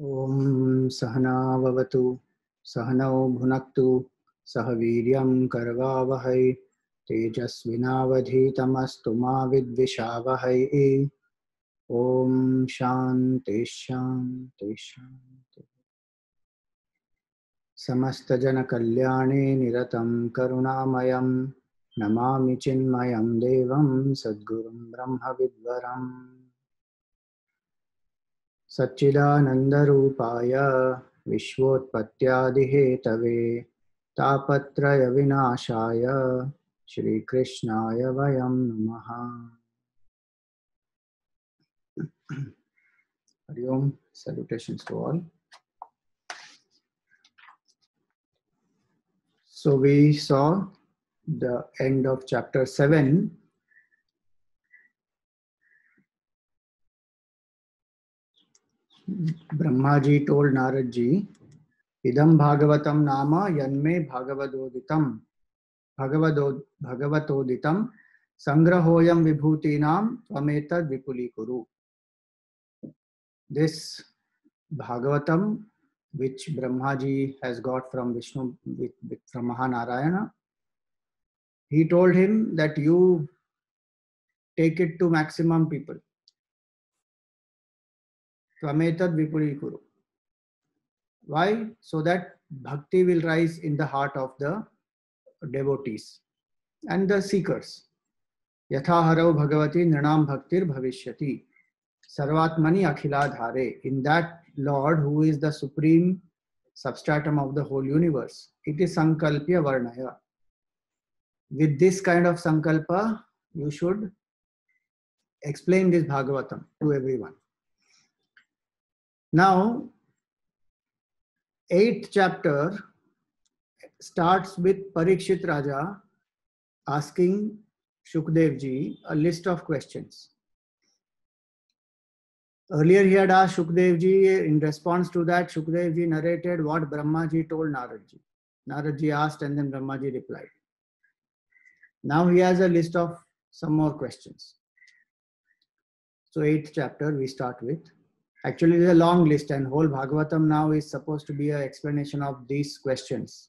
ओम सहना भवतु सहनौ भुनक्तु सह वीर्यं करवावहै तेजस्विनावधीतमस्तु मा विद्विषावहै। ओम शांति शांति शांति। समस्त जन कल्याणे निरतं करुणामयं नमामि चिन्मयं देवं सद्गुरुं ब्रह्मविद्वरम् सच्चिदानन्दरूपाय विश्वोत्पत्त्यादिहेतवे तापत्रय विनाशाय श्रीकृष्णाय वयं नमः। Hari Om, salutations to all. So we saw the end of chapter 7. Brahmaji told Naradji, Idam Bhagavatam Nama Yanme Bhagavatoditam Sangrahoyam Vibhutinam Tvametad Vipulikuru. This Bhagavatam, which Brahmaji has got from Vishnu, from Mahanarayana, he told him that you take it to maximum people. Tvametad Vipulikuru. Why? So that bhakti will rise in the heart of the devotees and the seekers. Yatha harau bhagavati nrinam bhaktir bhavishyati. Sarvatmani akhiladhare. In that Lord who is the supreme substratum of the whole universe. It is sankalpya varnaya. With this kind of sankalpa, you should explain this Bhagavatam to everyone. Now, 8th chapter starts with Parikshit Raja asking Shukdev ji a list of questions. Earlier he had asked Shukdev ji. In response to that, Shukdev ji narrated what Brahmaji told Narad ji. Narad ji asked and then Brahmaji replied. Now he has a list of some more questions. So 8th chapter we start with. Actually it is a long list and whole Bhagavatam now is supposed to be an explanation of these questions.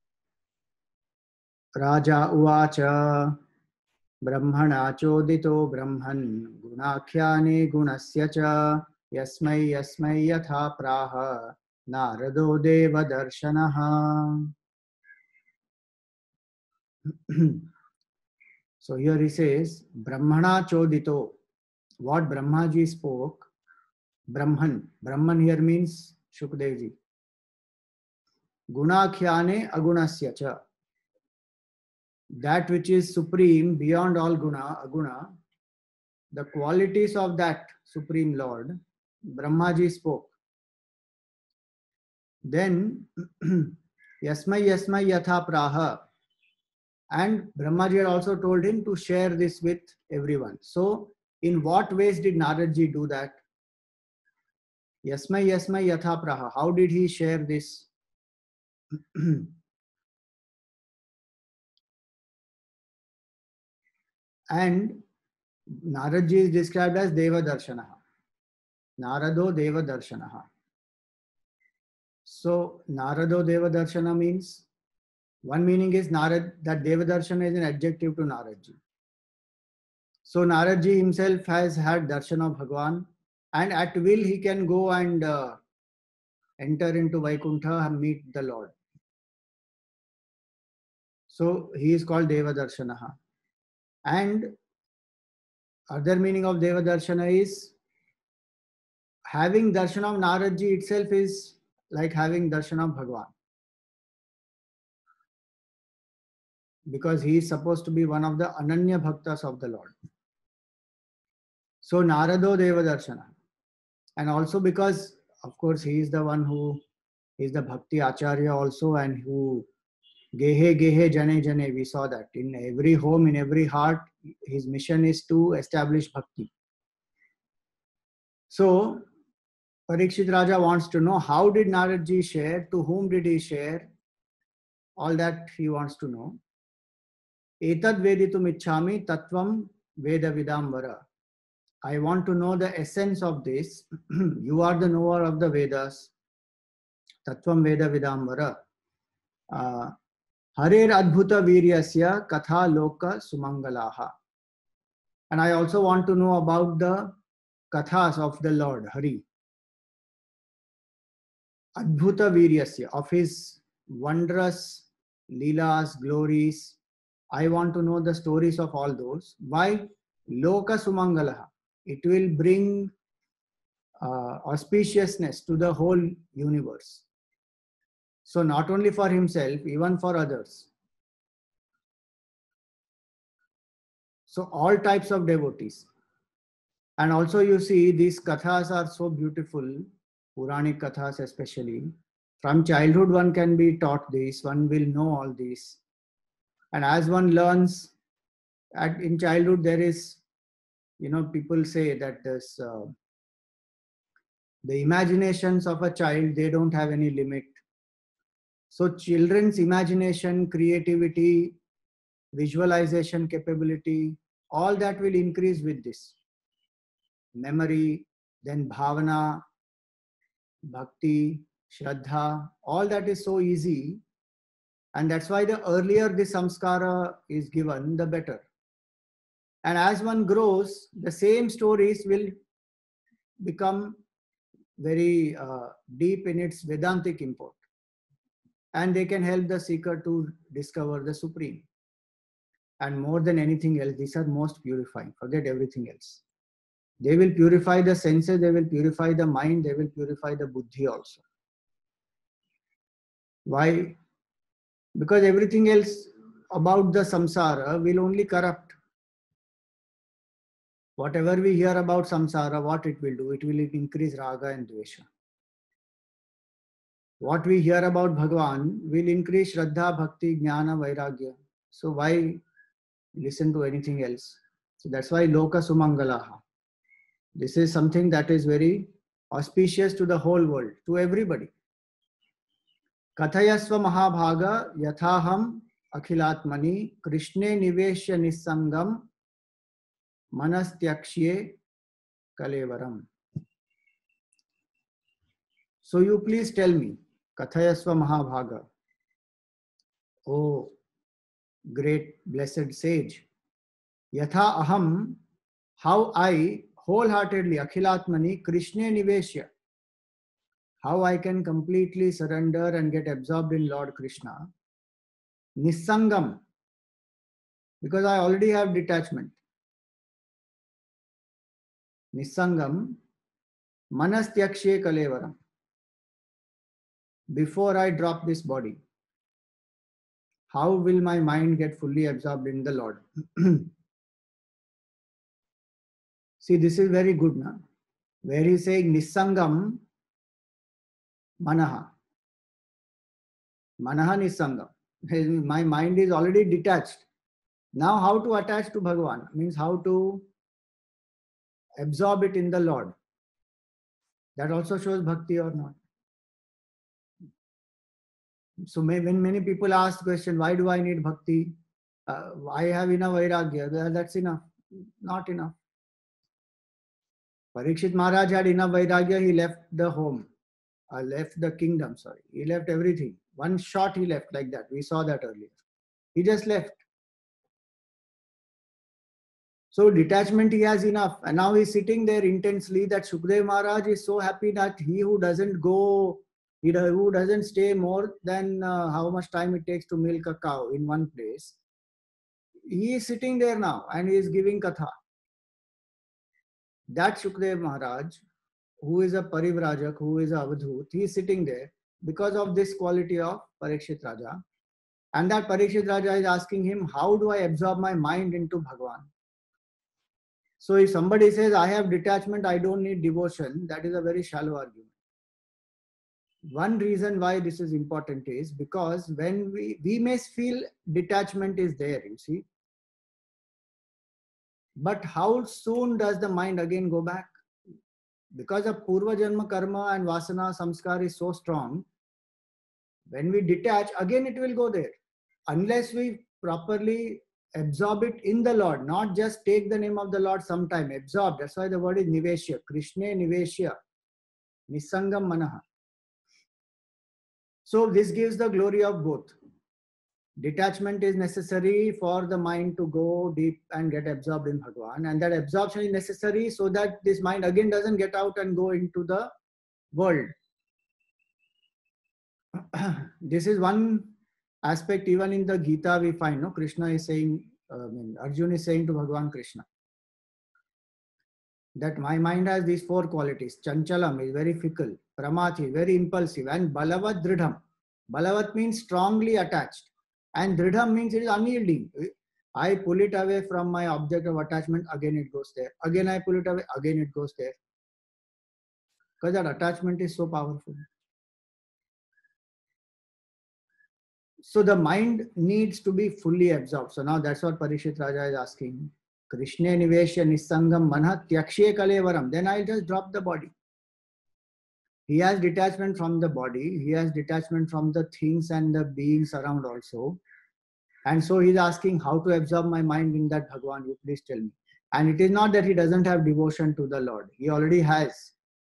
Raja uvacha Brahmana chodito Brahman gunakhyane gunasya cha yasmai yatha praha narado deva darshanaha. So here he says, Brahmana chodito, what Brahmaji spoke, Brahman. Brahman here means Shukdev ji. Gunakhyane agunasya cha. That which is supreme beyond all guna, aguna, the qualities of that supreme Lord, Brahmaji spoke. Then, yasmai yatha praha. And Brahmaji had also told him to share this with everyone. So, in what ways did Naradji do that? Yasmai yatha praha. How did he share this? And Naradji is described as Deva Darshanaha. Narado Deva Darshanaha. So, Narado Deva Darshana means, one meaning is Narad, that Deva Darshana is an adjective to Naradji. So, Naradji himself has had darshan of Bhagwan, and at will he can go and enter into Vaikuntha and meet the Lord. So, he is called Deva Darshanaha. And other meaning of Deva Darshana is having darshan of Naradji itself is like having darshan of Bhagwan. Because he is supposed to be one of the Ananya Bhaktas of the Lord. So Narado Deva Darshana. And also because, of course, he is the one who is the Bhakti Acharya also, and who Gehe Gehe Jane Jane, we saw that. In every home, in every heart, his mission is to establish Bhakti. So Parikshit Raja wants to know, how did Naradji share, to whom did he share? All that he wants to know. Etad veditum ichhami tatvam veda vidambara. I want to know the essence of this. You are the knower of the Vedas. Tattvam Veda Vidambara. Harer Adbhuta Viryasya Katha Loka Sumangalaha. And I also want to know about the Kathas of the Lord, Hari. Adbhuta Viryasya, of his wondrous Leelas, glories. I want to know the stories of all those. Why? Loka Sumangalaha. It will bring auspiciousness to the whole universe. So not only for himself, even for others. So all types of devotees. And also you see these kathas are so beautiful, Puranic kathas especially. From childhood one can be taught this, one will know all these. And as one learns, in childhood there is, people say that this, the imaginations of a child, they don't have any limit. So children's imagination, creativity, visualization capability, all that will increase with this. Memory, then bhavana, bhakti, shraddha, all that is so easy. And that's why the earlier the samskara is given, the better. And as one grows, the same stories will become very deep in its Vedantic import. And they can help the seeker to discover the Supreme. And more than anything else, these are most purifying. Forget everything else. They will purify the senses, they will purify the mind, they will purify the buddhi also. Why? Because everything else about the samsara will only corrupt. Whatever we hear about samsara, what it will do? It will increase raga and dvesha. What we hear about Bhagavan will increase shraddha, bhakti, jnana, vairagya. So why listen to anything else? So that's why loka sumangalaha. This is something that is very auspicious to the whole world, to everybody. Kathayasva mahabhaga yathaham akhilatmani krishne niveshya nissangam manastyaksye kalevaram. So you please tell me, Kathayasva mahabhaga, oh great blessed sage, yatha aham, how I wholeheartedly, akhilatmani, krishne niveshya, how I can completely surrender and get absorbed in Lord Krishna. Nissangam, because I already have detachment. Nissangam, manastyakshe kalevaram, before I drop this body. How will my mind get fully absorbed in the Lord? See, this is very good now. Where he is saying Nissangam Manaha. Manaha Nissangam. My mind is already detached. Now how to attach to Bhagavan? Means how to absorb it in the Lord. That also shows bhakti or not. So when many people ask the question, why do I need bhakti? I have enough vairagya. That's enough. Not enough. Parikshit Maharaj had enough vairagya. He left the home. Left the kingdom, sorry. He left everything. One shot he left like that. We saw that earlier. He just left. So detachment he has enough. And now he's sitting there intensely that Shukdev Maharaj is so happy that he who doesn't go, who doesn't stay more than how much time it takes to milk a cow in one place, he is sitting there now and he is giving katha. That Shukdev Maharaj, who is a Parivrajak, who is a Avadhut, he is sitting there because of this quality of Parikshit Raja. And that Parikshit Raja is asking him, how do I absorb my mind into Bhagavan? So if somebody says, I have detachment, I don't need devotion, that is a very shallow argument. One reason why this is important is because when we may feel detachment is there, you see. But how soon does the mind again go back? Because of Purva Janma Karma and Vasana Samskar is so strong, when we detach, again it will go there. Unless we properly absorb it in the Lord, not just take the name of the Lord sometime, absorb. That's why the word is niveshya. Krishna niveshya, nisangam manaha. So this gives the glory of both. Detachment is necessary for the mind to go deep and get absorbed in Bhagavan, and that absorption is necessary so that this mind again doesn't get out and go into the world. This is one aspect. Even in the Gita we find, no, Krishna is saying, Arjuna is saying to Bhagavan Krishna that my mind has these four qualities. Chanchalam is very fickle, Pramathi very impulsive, and Balavat Dridham. Balavat means strongly attached, and Dridham means it is unyielding. I pull it away from my object of attachment, again it goes there. Again I pull it away, again it goes there. Because that attachment is so powerful. So the mind needs to be fully absorbed. So now that's what Parikshit Raja is asking. Krishna niveshya nisangam manha tyakshe kalevaram. Then I'll just drop the body. He has detachment from the body. He has detachment from the things and the beings around also. And so he's asking how to absorb my mind in that Bhagavan. You please tell me. And it is not that he doesn't have devotion to the Lord. He already has.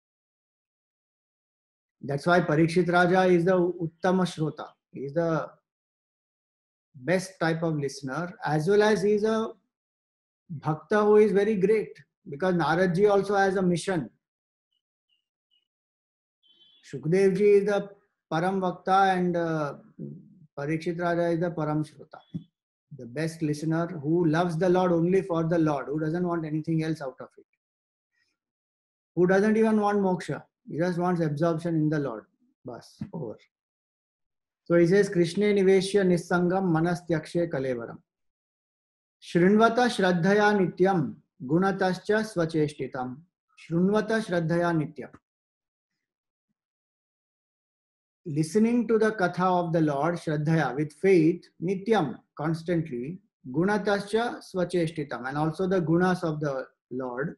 That's why Parikshit Raja is the Uttama Shrota. He is the best type of listener, as well as he is a Bhakta who is very great, because Naradji also has a mission. Shukdevji is the Param Bhakta and Parikshit Raja is the Param Shrota. The best listener who loves the Lord only for the Lord, who doesn't want anything else out of it. Who doesn't even want moksha. He just wants absorption in the Lord. Bas, over. So he says, Krishna niveshya nisangam manastyakshe kalevaram. Shrunvata shraddhaya nityam gunatascha svacheshtitam. Shrunvata shraddhaya nityam. Listening to the katha of the Lord, shraddhaya, with faith, nityam, constantly, gunatascha svacheshtitam, and also the gunas of the Lord.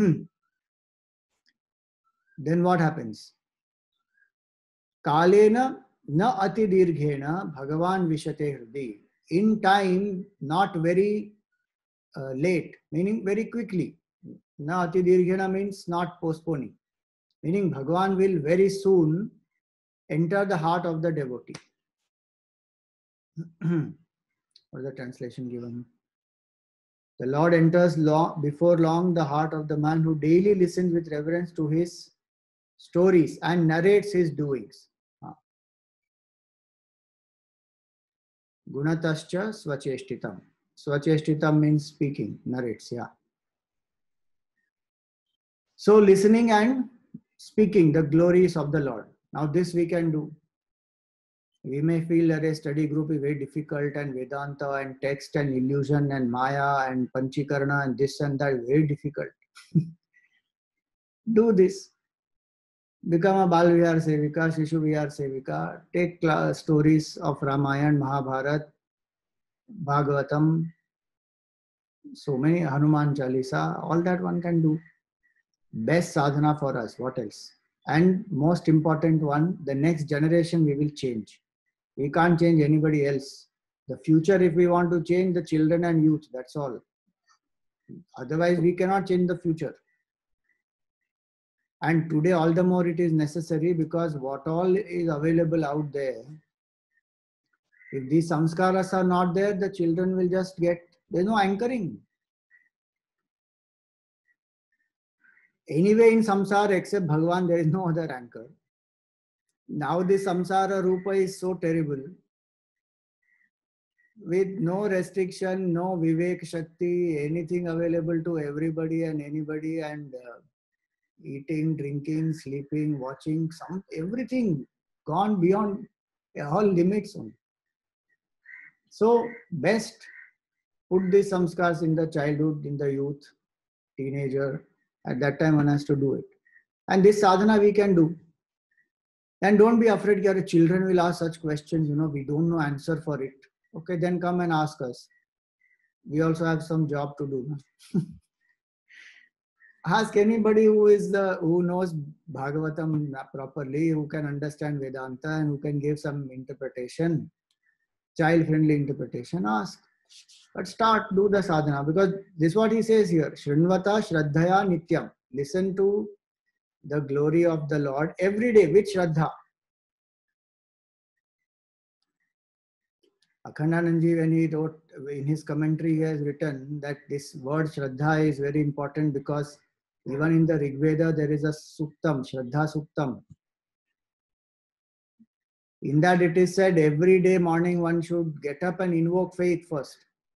Then what happens? Kalena na ati dirghena bhagavan vishate hridi. In time, not very late, meaning very quickly. Na ati dirghena means not postponing, meaning Bhagavan will very soon enter the heart of the devotee. What is the translation given? The Lord enters before long the heart of the man who daily listens with reverence to his stories and narrates his doings. Gunatascha svacheshtitam. Svacheshtitam means speaking, narrates, yeah. So listening and speaking the glories of the Lord. Now this we can do. We may feel that a study group is very difficult, and Vedanta and text and illusion and Maya and Panchikarana and this and that, very difficult. Do this. Become a Bal Vihar Sevika, Shishu Vihar Sevika. Take stories of Ramayana, Mahabharata, Bhagavatam, so many, Hanuman Chalisa, all that one can do. Best sadhana for us, what else? And most important one, the next generation we will change. We can't change anybody else. The future, if we want to change, the children and youth, that's all. Otherwise, we cannot change the future. And today, all the more it is necessary, because what all is available out there, if these samskaras are not there, the children will just get, there's no anchoring. Anyway, in samsara, except Bhagavan, there is no other anchor. Now this samsara rupa is so terrible. With no restriction, no vivek shakti, anything available to everybody and anybody, and eating, drinking, sleeping, watching, everything gone beyond all limits only. So best put these samskars in the childhood, in the youth, teenager. At that time one has to do it. And this sadhana we can do. And don't be afraid that children will ask such questions, we don't know answer for it. Okay, then come and ask us. We also have some job to do. Ask anybody who knows Bhagavatam properly, who can understand Vedanta and who can give some interpretation, child-friendly interpretation. Ask. But start, do the sadhana, because this is what he says here. Shrinvata Shraddhaya Nityam. Listen to the glory of the Lord every day with Shraddha. Akhandanandji, when he wrote in his commentary, he has written that this word Shraddha is very important because even in the Rig Veda there is a Suktam, Shraddha Suktam. In that it is said every day morning one should get up and invoke faith first.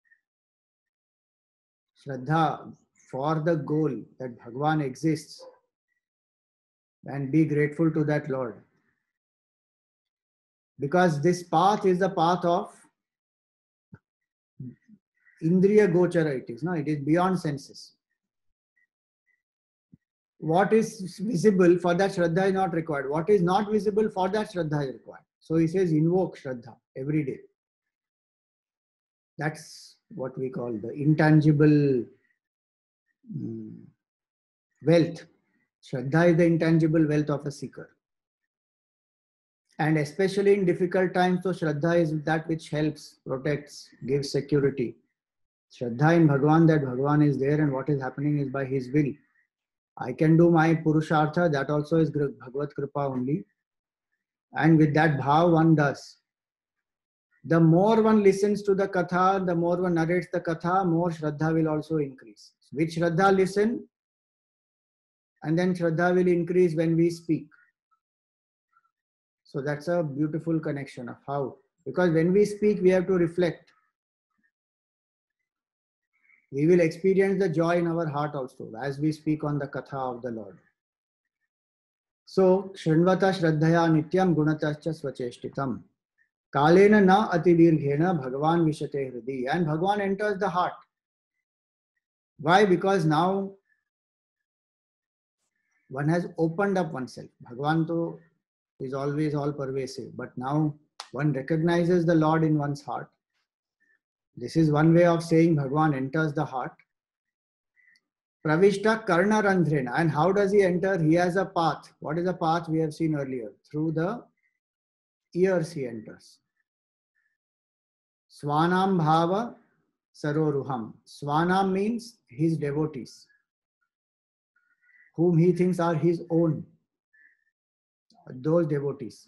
Shraddha for the goal that Bhagwan exists, and be grateful to that Lord. Because this path is the path of Indriya Gochara it is. No, it is beyond senses. What is visible, for that Shraddha is not required. What is not visible, for that Shraddha is required. So he says invoke Shraddha every day. That's what we call the intangible wealth. Shraddha is the intangible wealth of a seeker. And especially in difficult times, so Shraddha is that which helps, protects, gives security. Shraddha in Bhagwan, that Bhagwan is there and what is happening is by his will. I can do my Purushartha, that also is Bhagavad Kripa only. And with that bhav one does. The more one listens to the Katha, the more one narrates the Katha, more Shraddha will also increase. With Shraddha listen, and then Shraddha will increase when we speak. So that's a beautiful connection of how. Because when we speak, we have to reflect. We will experience the joy in our heart also as we speak on the Katha of the Lord. So, Shrinvata Shraddhaya Nityam Gunatascha Swacheshtitam. Kalena na atidirghena Bhagavan Vishate Hridi. And Bhagavan enters the heart. Why? Because now one has opened up oneself. Bhagavan to is always all pervasive. But now one recognizes the Lord in one's heart. This is one way of saying Bhagavan enters the heart. Pravishta Karna Randhrena. And how does he enter? He has a path. What is the path we have seen earlier? Through the ears he enters. Swanam Bhava Saroruham. Swanam means his devotees, whom he thinks are his own. Those devotees.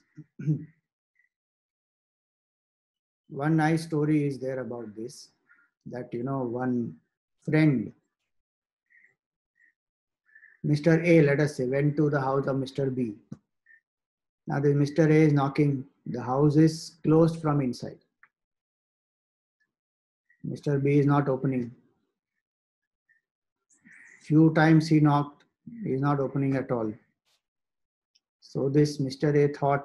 One nice story is there about this, that one friend, Mr. A, let us say, went to the house of Mr. B. Now this Mr. A is knocking. The house is closed from inside. Mr. B is not opening. Few times he knocked. He is not opening at all. So this Mr. A thought,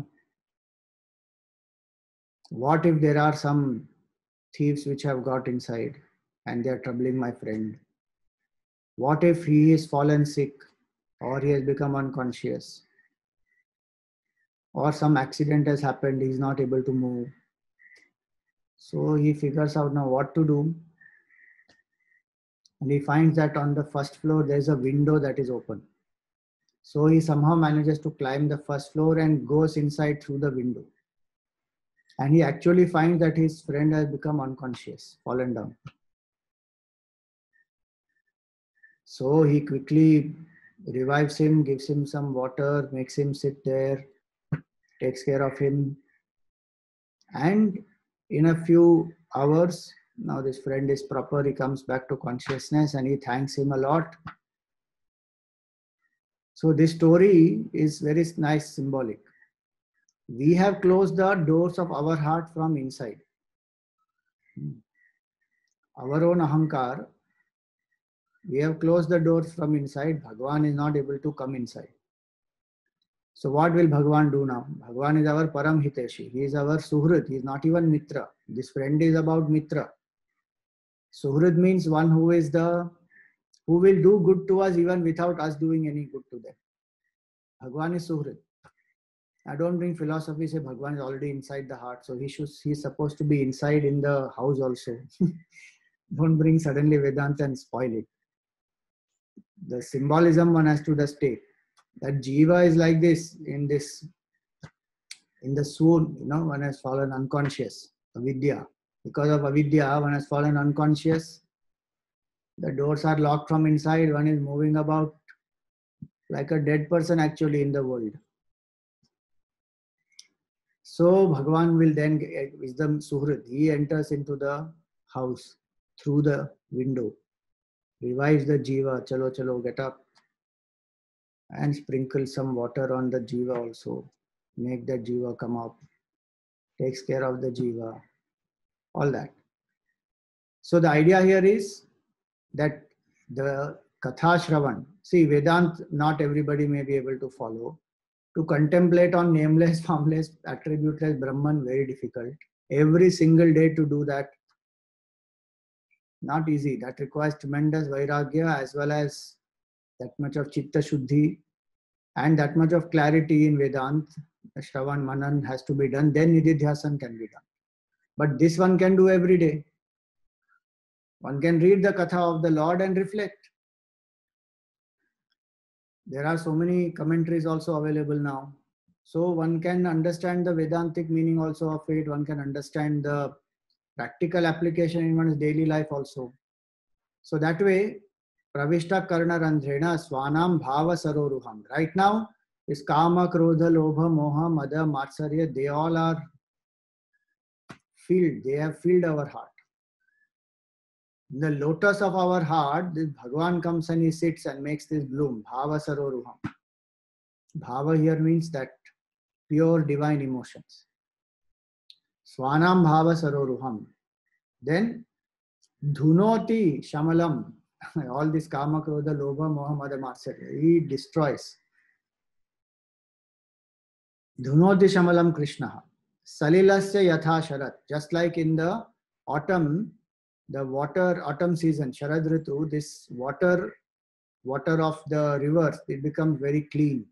what if there are some thieves which have got inside and they are troubling my friend? What if he is fallen sick or he has become unconscious or some accident has happened, he is not able to move? So he figures out now what to do. And he finds that on the first floor there is a window that is open. So he somehow manages to climb the first floor and goes inside through the window. And he actually finds that his friend has become unconscious, fallen down. So he quickly revives him, gives him some water, makes him sit there, takes care of him. And in a few hours, now this friend is proper, he comes back to consciousness and he thanks him a lot. So this story is very nice, symbolic. We have closed the doors of our heart from inside. Our own ahankar, we have closed the doors from inside. Bhagavan is not able to come inside. So what will Bhagavan do now? Bhagavan is our Param Hiteshi. He is our Suhrid. He is not even Mitra. This friend is about Mitra. Suhrid means one who will do good to us even without us doing any good to them. Bhagavan is Suhrid. I don't bring philosophy, say Bhagavan is already inside the heart. So he's supposed to be inside in the house also. Don't bring suddenly Vedanta and spoil it. The symbolism one has to just take. That Jiva is like this, in the soul, one has fallen unconscious, avidya. Because of avidya, one has fallen unconscious. The doors are locked from inside. One is moving about like a dead person actually in the world. So Bhagavan will then, wisdom suhrit, he enters into the house through the window, revives the jiva, chalo chalo, get up, and sprinkle some water on the jiva also, make the jiva come up, takes care of the jiva, all that. So the idea here is that the Katha Shravan, see Vedant, not everybody may be able to follow. To contemplate on nameless, formless, attributeless Brahman, very difficult. Every single day to do that, not easy. That requires tremendous Vairagya as well as that much of Chitta Shuddhi and that much of clarity in Vedant. Shravan Manan has to be done, then Nididhyasan can be done. But this one can do every day. One can read the Katha of the Lord and reflect. There are so many commentaries also available now. So one can understand the Vedantic meaning also of it. One can understand the practical application in one's daily life also. So that way, Pravishta Karna Randhrena Swanam Bhava Saroruham. Right now, is Kama, Krodha, Lobha, Moha, Mada, Matsarya, they all are filled. They have filled our heart. In the lotus of our heart, this Bhagavan comes and he sits and makes this bloom. Bhava Saroruham. Bhava here means that pure divine emotions. Swanam Bhava Saroruham. Then Dhunoti Shamalam. All this Kama, Krodha, Lobha, Moha, Mada, Matsarya. He destroys. Dhunoti Shamalam Krishna. Salilasya Yatha Sharat. Just like in the autumn, autumn season, Sharad Ritu, this water of the rivers, it becomes very clean.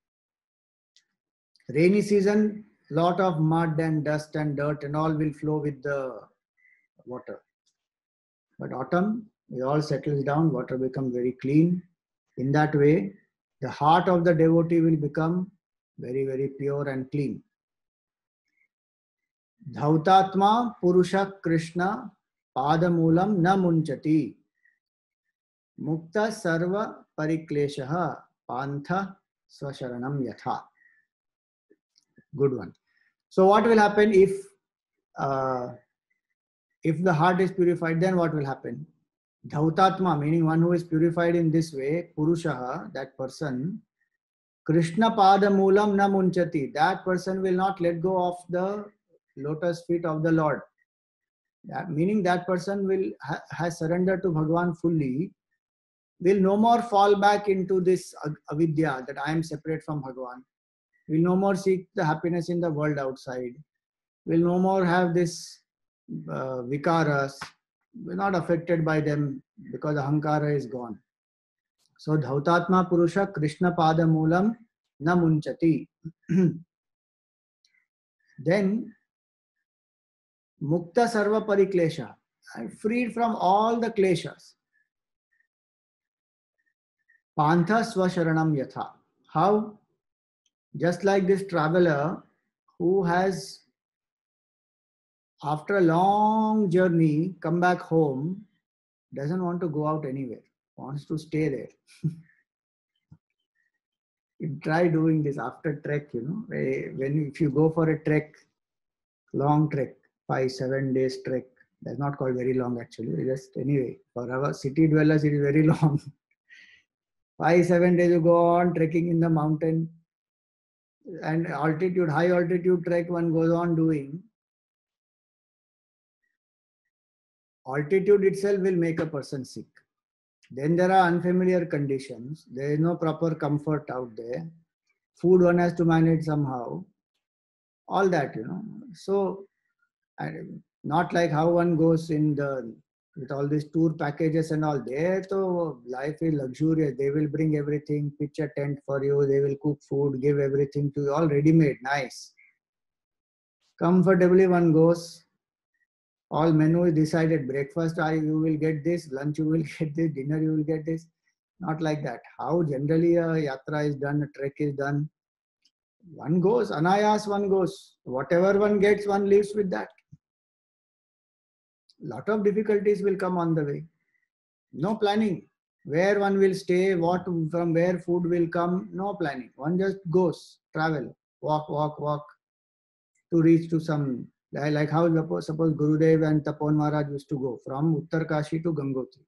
Rainy season, lot of mud and dust and dirt and all will flow with the water. But autumn, it all settles down, water becomes very clean. In that way, the heart of the devotee will become very, very pure and clean. Dhautatma Purusha Krishna Padamulam na munchati. Mukta Sarva Parikleshaha Pantha Swasharanam Yatha. Good one. So what will happen if the heart is purified? Then what will happen? Dhautatma, meaning one who is purified in this way, Purushaha, that person, Krishna Padamulam na munchati. That person will not let go of the lotus feet of the Lord. Meaning that person will has surrendered to Bhagavan fully, will no more fall back into this avidya that I am separate from Bhagavan. Will no more seek the happiness in the world outside. Will no more have this vikaras. We're not affected by them because ahankara is gone. So Dhautatma Purusha Krishna Pada Moolam na munchati. Then Mukta Sarva Pariklesha. I'm freed from all the kleshas. Pantha Swasharanam Yatha. How? Just like this traveler who has, after a long journey, come back home, doesn't want to go out anywhere, wants to stay there. You try doing this after trek, if you go for a trek, long trek, 5-7 days trek, that's not called very long actually, just anyway, for our city dwellers it is very long. 5-7 days you go on trekking in the mountain, and high altitude trek one goes on doing. Altitude itself will make a person sick. Then there are unfamiliar conditions. There is no proper comfort out there. Food one has to manage somehow. All that, So, not like how one goes with all these tour packages and all. There, so life is luxurious. They will bring everything, pitch a tent for you. They will cook food, give everything to you, all ready-made, nice. Comfortably one goes. All menu is decided. Breakfast, you will get this. Lunch, you will get this. Dinner, you will get this. Not like that. How generally a yatra is done, a trek is done. One goes, anayas one goes. Whatever one gets, one lives with that. lot of difficulties will come on the way. No planning. Where one will stay, from where food will come, no planning. One just goes, travel, walk to reach to some, like how suppose Gurudev and Tapon Maharaj used to go from Uttarkashi to Gangotri.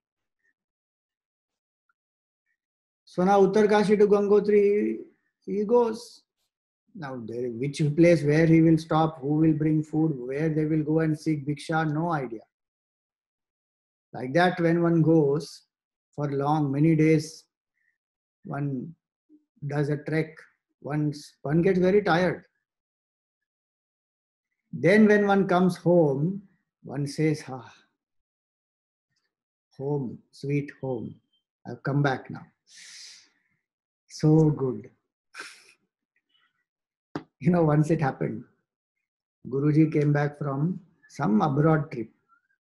So now Uttarkashi to Gangotri, he goes. Now there, which place where he will stop, who will bring food, where they will go and seek bhiksha, no idea. Like that, when one goes for long, many days, one does a trek, one gets very tired. Then when one comes home, one says, home, sweet home. I've come back now. So good. Once it happened. Guruji came back from some abroad trip.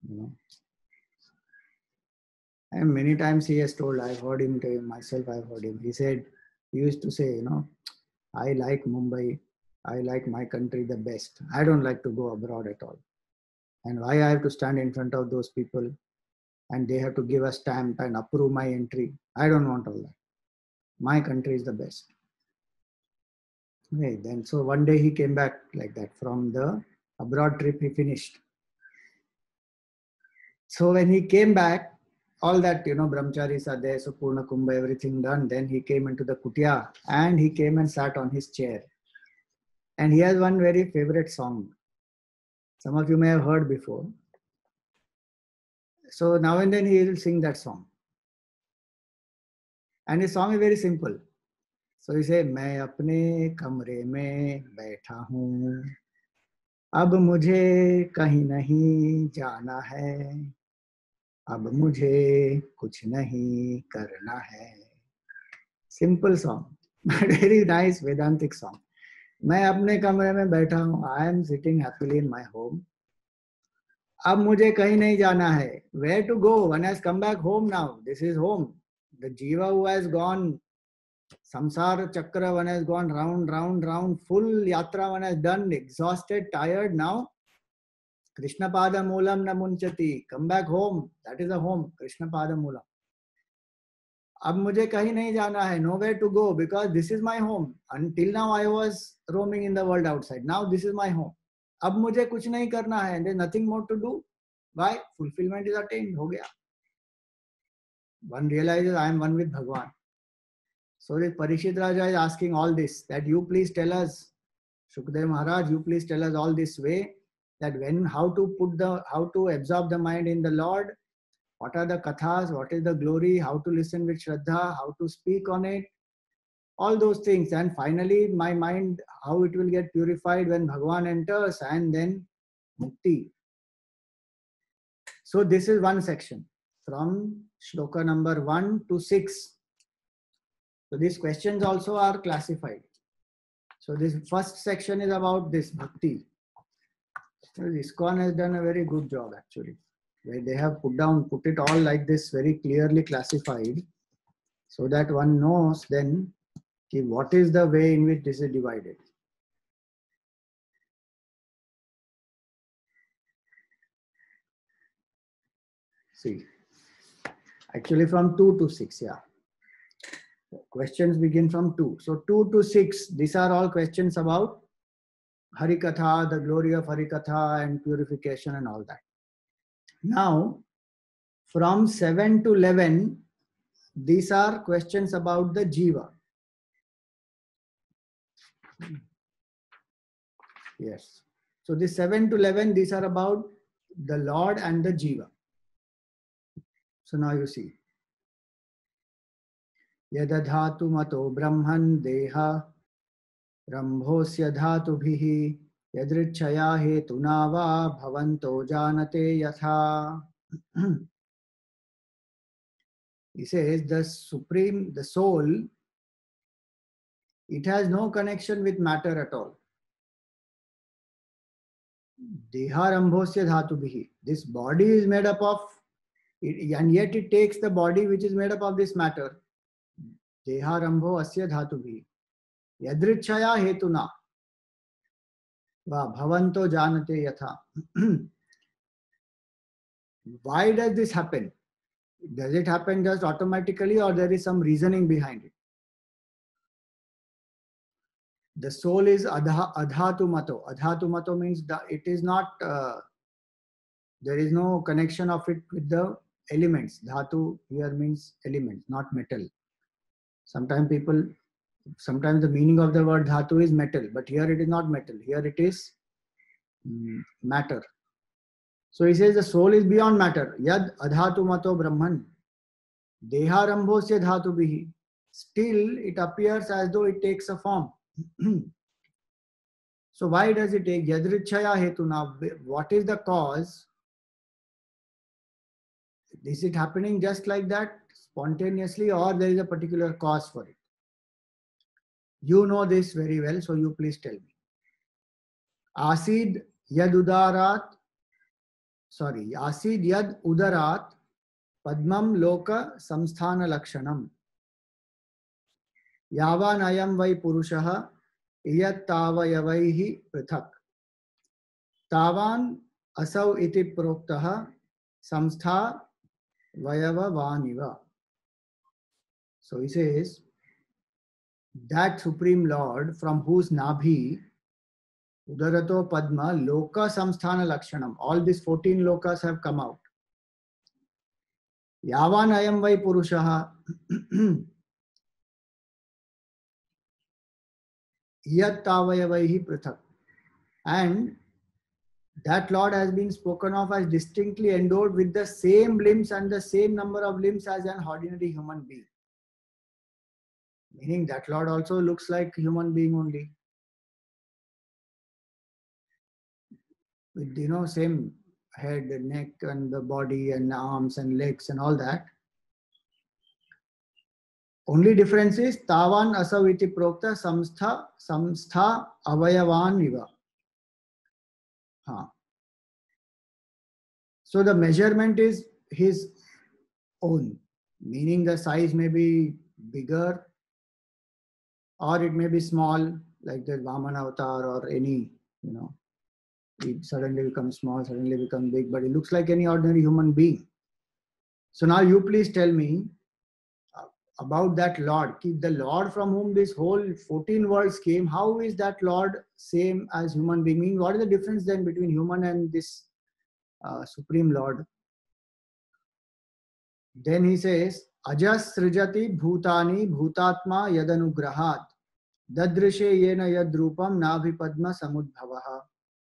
And many times he has told, I've heard him tell myself, I've heard him. He said, he used to say, I like Mumbai. I like my country the best. I don't like to go abroad at all. And why I have to stand in front of those people and they have to give a stamp and approve my entry. I don't want all that. My country is the best. Okay, then so one day he came back like that from the abroad trip he finished. So when he came back, all that, brahmacharis are there, so Purna Kumbha, everything done. Then he came into the kutia and he came and sat on his chair. And he has one very favorite song. Some of you may have heard before. So now and then he will sing that song. And his song is very simple. So he says, मैं अपने कमरे में बैठा हूँ, अब मुझे कहीं नहीं जाना है, अब मुझे कुछ नहीं करना है. Simple song, but very nice Vedantic song. मैं अपने कमरे में बैठा हूँ, I am sitting happily in my home. अब मुझे कहीं नहीं जाना है. Where to go? One has come back home now. This is home. The jiva who has gone samsara chakra, one has gone round, full yatra one has done, exhausted, tired. Now Krishna pada moolam na munchati. Come back home. That is a home. Krishna pada moolam. अब मुझे कहीं नहीं जाना है. Nowhere to go because this is my home. Until now I was roaming in the world outside. Now this is my home. अब मुझे कुछ नहीं करना है. There is nothing more to do. Why? Fulfillment is attained. हो गया. One realizes I am one with Bhagwan. So the Parikshit Raja is asking all this, that you please tell us, Shukdev Maharaj, you please tell us all this way, that how to absorb the mind in the Lord, what are the kathas, what is the glory, how to listen with Shraddha, how to speak on it, all those things. And finally, my mind, how it will get purified when Bhagwan enters, and then Mukti. So this is one section from shloka number 1 to 6. So these questions also are classified. So this first section is about this bhakti. So ISKCON has done a very good job actually, where they have put it all like this, very clearly classified, so that one knows then what is the way in which this is divided. See, actually from 2 to 6, yeah. Questions begin from 2. So 2 to 6, these are all questions about Harikatha, the glory of Harikatha and purification and all that. Now, from 7 to 11, these are questions about the Jiva. Yes. So this 7 to 11, these are about the Lord and the Jiva. So now you see. Yada dhatu mato brahman deha rambhosya dhatu bhihi yadrichaya hetuna va bhavanto janate yatha. He says the supreme, the soul, it has no connection with matter at all. Deha rambhosya dhatu bhihi. This body is made up of, and yet it takes the body which is made up of this matter. Deha rambho asya dhatu bhihi. Yadrichaya hetuna va bhavanto janate yatha. Why does this happen? Does it happen just automatically, or there is some reasoning behind it? The soul is adhatu mato. Adhatu mato means that it is not, there is no connection of it with the elements. Dhatu here means elements, not metal. Sometimes the meaning of the word dhatu is metal, but here it is not metal. Here it is matter. So he says the soul is beyond matter. Yad adhatu mato brahman. Deharambhosya dhatu bihi. Still, it appears as though it takes a form. So why does it take yadrichaya hetuna? What is the cause? Is it happening just like that, spontaneously, or there is a particular cause for it? You know this very well, so you please tell me. Asid yad udarat padmam loka samsthana lakshanam. Yavan ayam vai purushaha iyat tavayavaihi prithak. Tavan asau iti proktaha samstha vayava vaniva. So he says that Supreme Lord from whose nabhi udarato padma loka samsthana lakshanam, all these 14 lokas have come out. Yavan ayam vai purushaha iyat tavayavaihi prithak. And that Lord has been spoken of as distinctly endowed with the same limbs and the same number of limbs as an ordinary human being. Meaning that Lord also looks like a human being only. With, same head, neck, and the body, and arms, and legs, and all that. Only difference is tavan asaviti prokta samstha avayavan viva. So the measurement is his own, meaning the size may be bigger or it may be small, like the Vamana avatar or any, it suddenly becomes small, suddenly becomes big, but it looks like any ordinary human being. So now you please tell me about that Lord. The Lord from whom this whole 14 worlds came, how is that Lord same as human being? Meaning, what is the difference then between human and this Supreme Lord? Then he says, Ajas srijati bhutani bhutatma yadanugrahat dadrishe yena yadrupam nabhipadma samudbhavaha.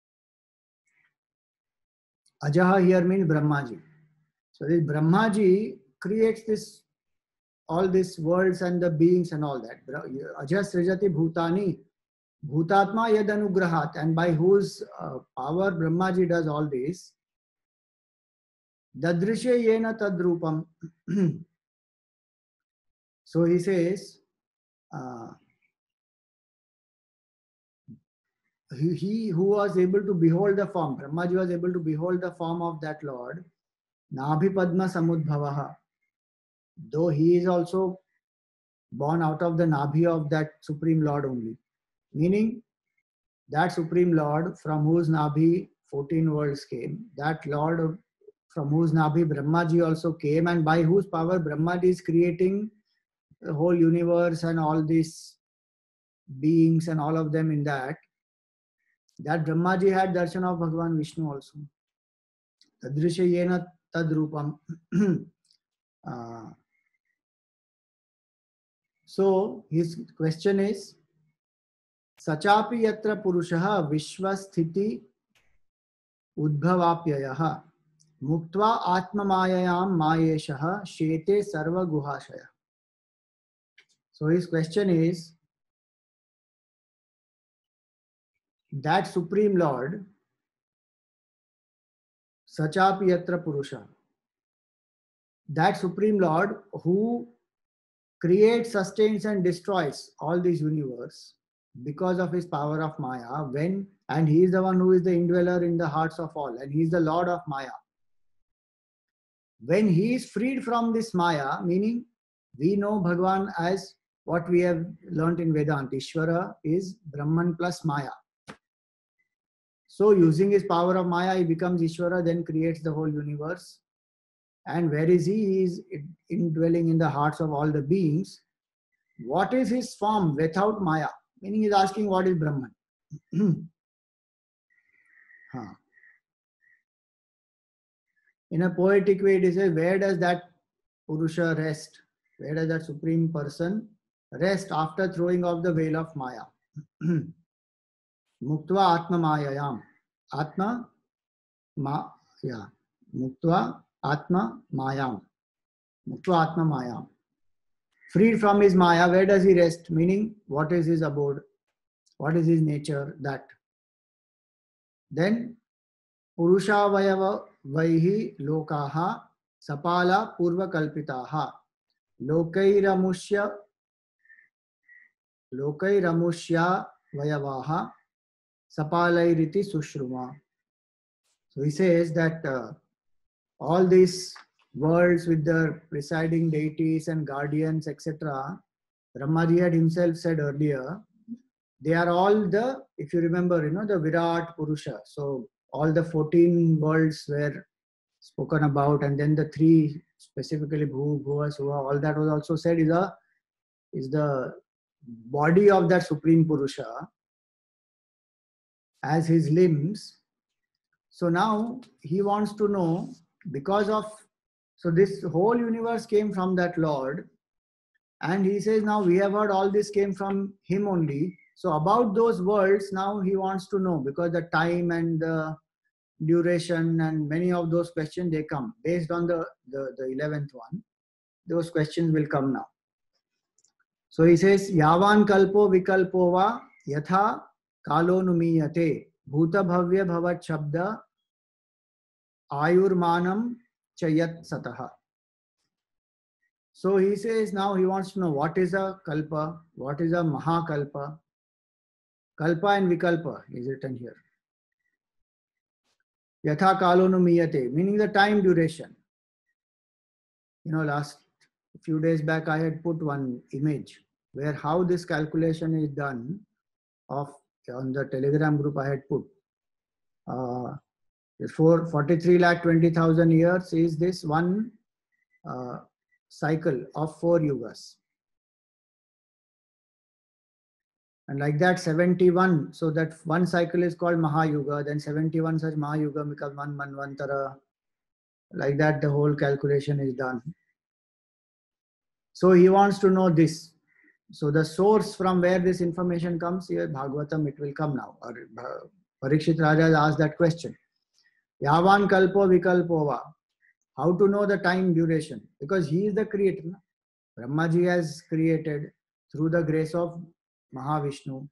Ajaha here means Brahmaji. So this Brahmaji creates all these worlds and the beings and all that. Ajas srijati bhutani bhutatma yadanugrahat, and by whose power Brahmaji does all this. Dadrishe yena tadrupam. So he says, he who was able to behold the form, Brahmaji was able to behold the form of that Lord, Nabhi Padma Samudbhavaha, though he is also born out of the Nabhi of that Supreme Lord only. Meaning, that Supreme Lord from whose Nabhi 14 worlds came, that Lord from whose Nabhi Brahmaji also came, and by whose power Brahmaji is creating the whole universe and all these beings and all of them in that Brahmaji had darshan of Bhagavan Vishnu also. Tadrisha yena tadrupam. So his question is, Sachapi yatra purushaha vishwasthiti udbhavapyayaha muktva atmamayayam mayeshaha shete sarva guhashaya. So his question is, that Supreme Lord, Sachapi yatra purusha, that Supreme Lord who creates, sustains and destroys all this universe because of his power of Maya, and he is the one who is the indweller in the hearts of all, and he is the Lord of Maya. When he is freed from this Maya, meaning we know Bhagavan as what we have learnt in Vedanta, Ishvara is Brahman plus Maya. So using his power of Maya, he becomes Ishvara, then creates the whole universe And where is he? He is indwelling in the hearts of all the beings. What is his form without Maya? Meaning he's asking what is Brahman. Huh. In a poetic way, it says, where does that Purusha rest? Where does that Supreme Person rest after throwing off the veil of Maya? Muktva Atma Mayayam. Atma Ma, yeah. Muktva Atma Mayam. Muktva Atma Mayam. Freed from his Maya, where does he rest? Meaning, what is his abode? What is his nature? That. Then, Purusha Vayava Vaihi Lokaha Sapala Purva Kalpitaha Lokairamushya Vayavaha Sapalairiti Sushruma. So he says that all these worlds with their presiding deities and guardians, etc., Brahmaji had himself said earlier, they are all the, if you remember, the Virat Purusha. So all the 14 worlds were spoken about, and then the 3 specifically Bhu, Bhuva, Suva, all that was also said is the body of that Supreme Purusha as his limbs. So now he wants to know, because of, so this whole universe came from that Lord, and he says now we have heard all this came from him only. So about those worlds now he wants to know, because the time and the duration and many of those questions, they come based on the 11th one. Those questions will come now. So he says, Yavan kalpo vikalpo va yatha kalonumiyate bhuta bhavya bhavat shabda ayurmanam chayat sataha. So he says now he wants to know what is a kalpa, what is a mahakalpa. Kalpa and vikalpa is written here. Yatha kalonumiyate, meaning the time duration. Last few days back I had put one image where how this calculation is done on the Telegram group I had put. 43,20,000 years is this one cycle of 4 yugas. And like that 71, so that one cycle is called Mahayuga, then 71 such Mahayuga becomes one Manvantara. Like that the whole calculation is done. So he wants to know this. So the source from where this information comes, here Bhagavatam, it will come now. Or Parikshit Raja has asked that question. Yavan kalpo vikalpo va. How to know the time duration? Because he is the creator. Brahmaji has created through the grace of Mahavishnu.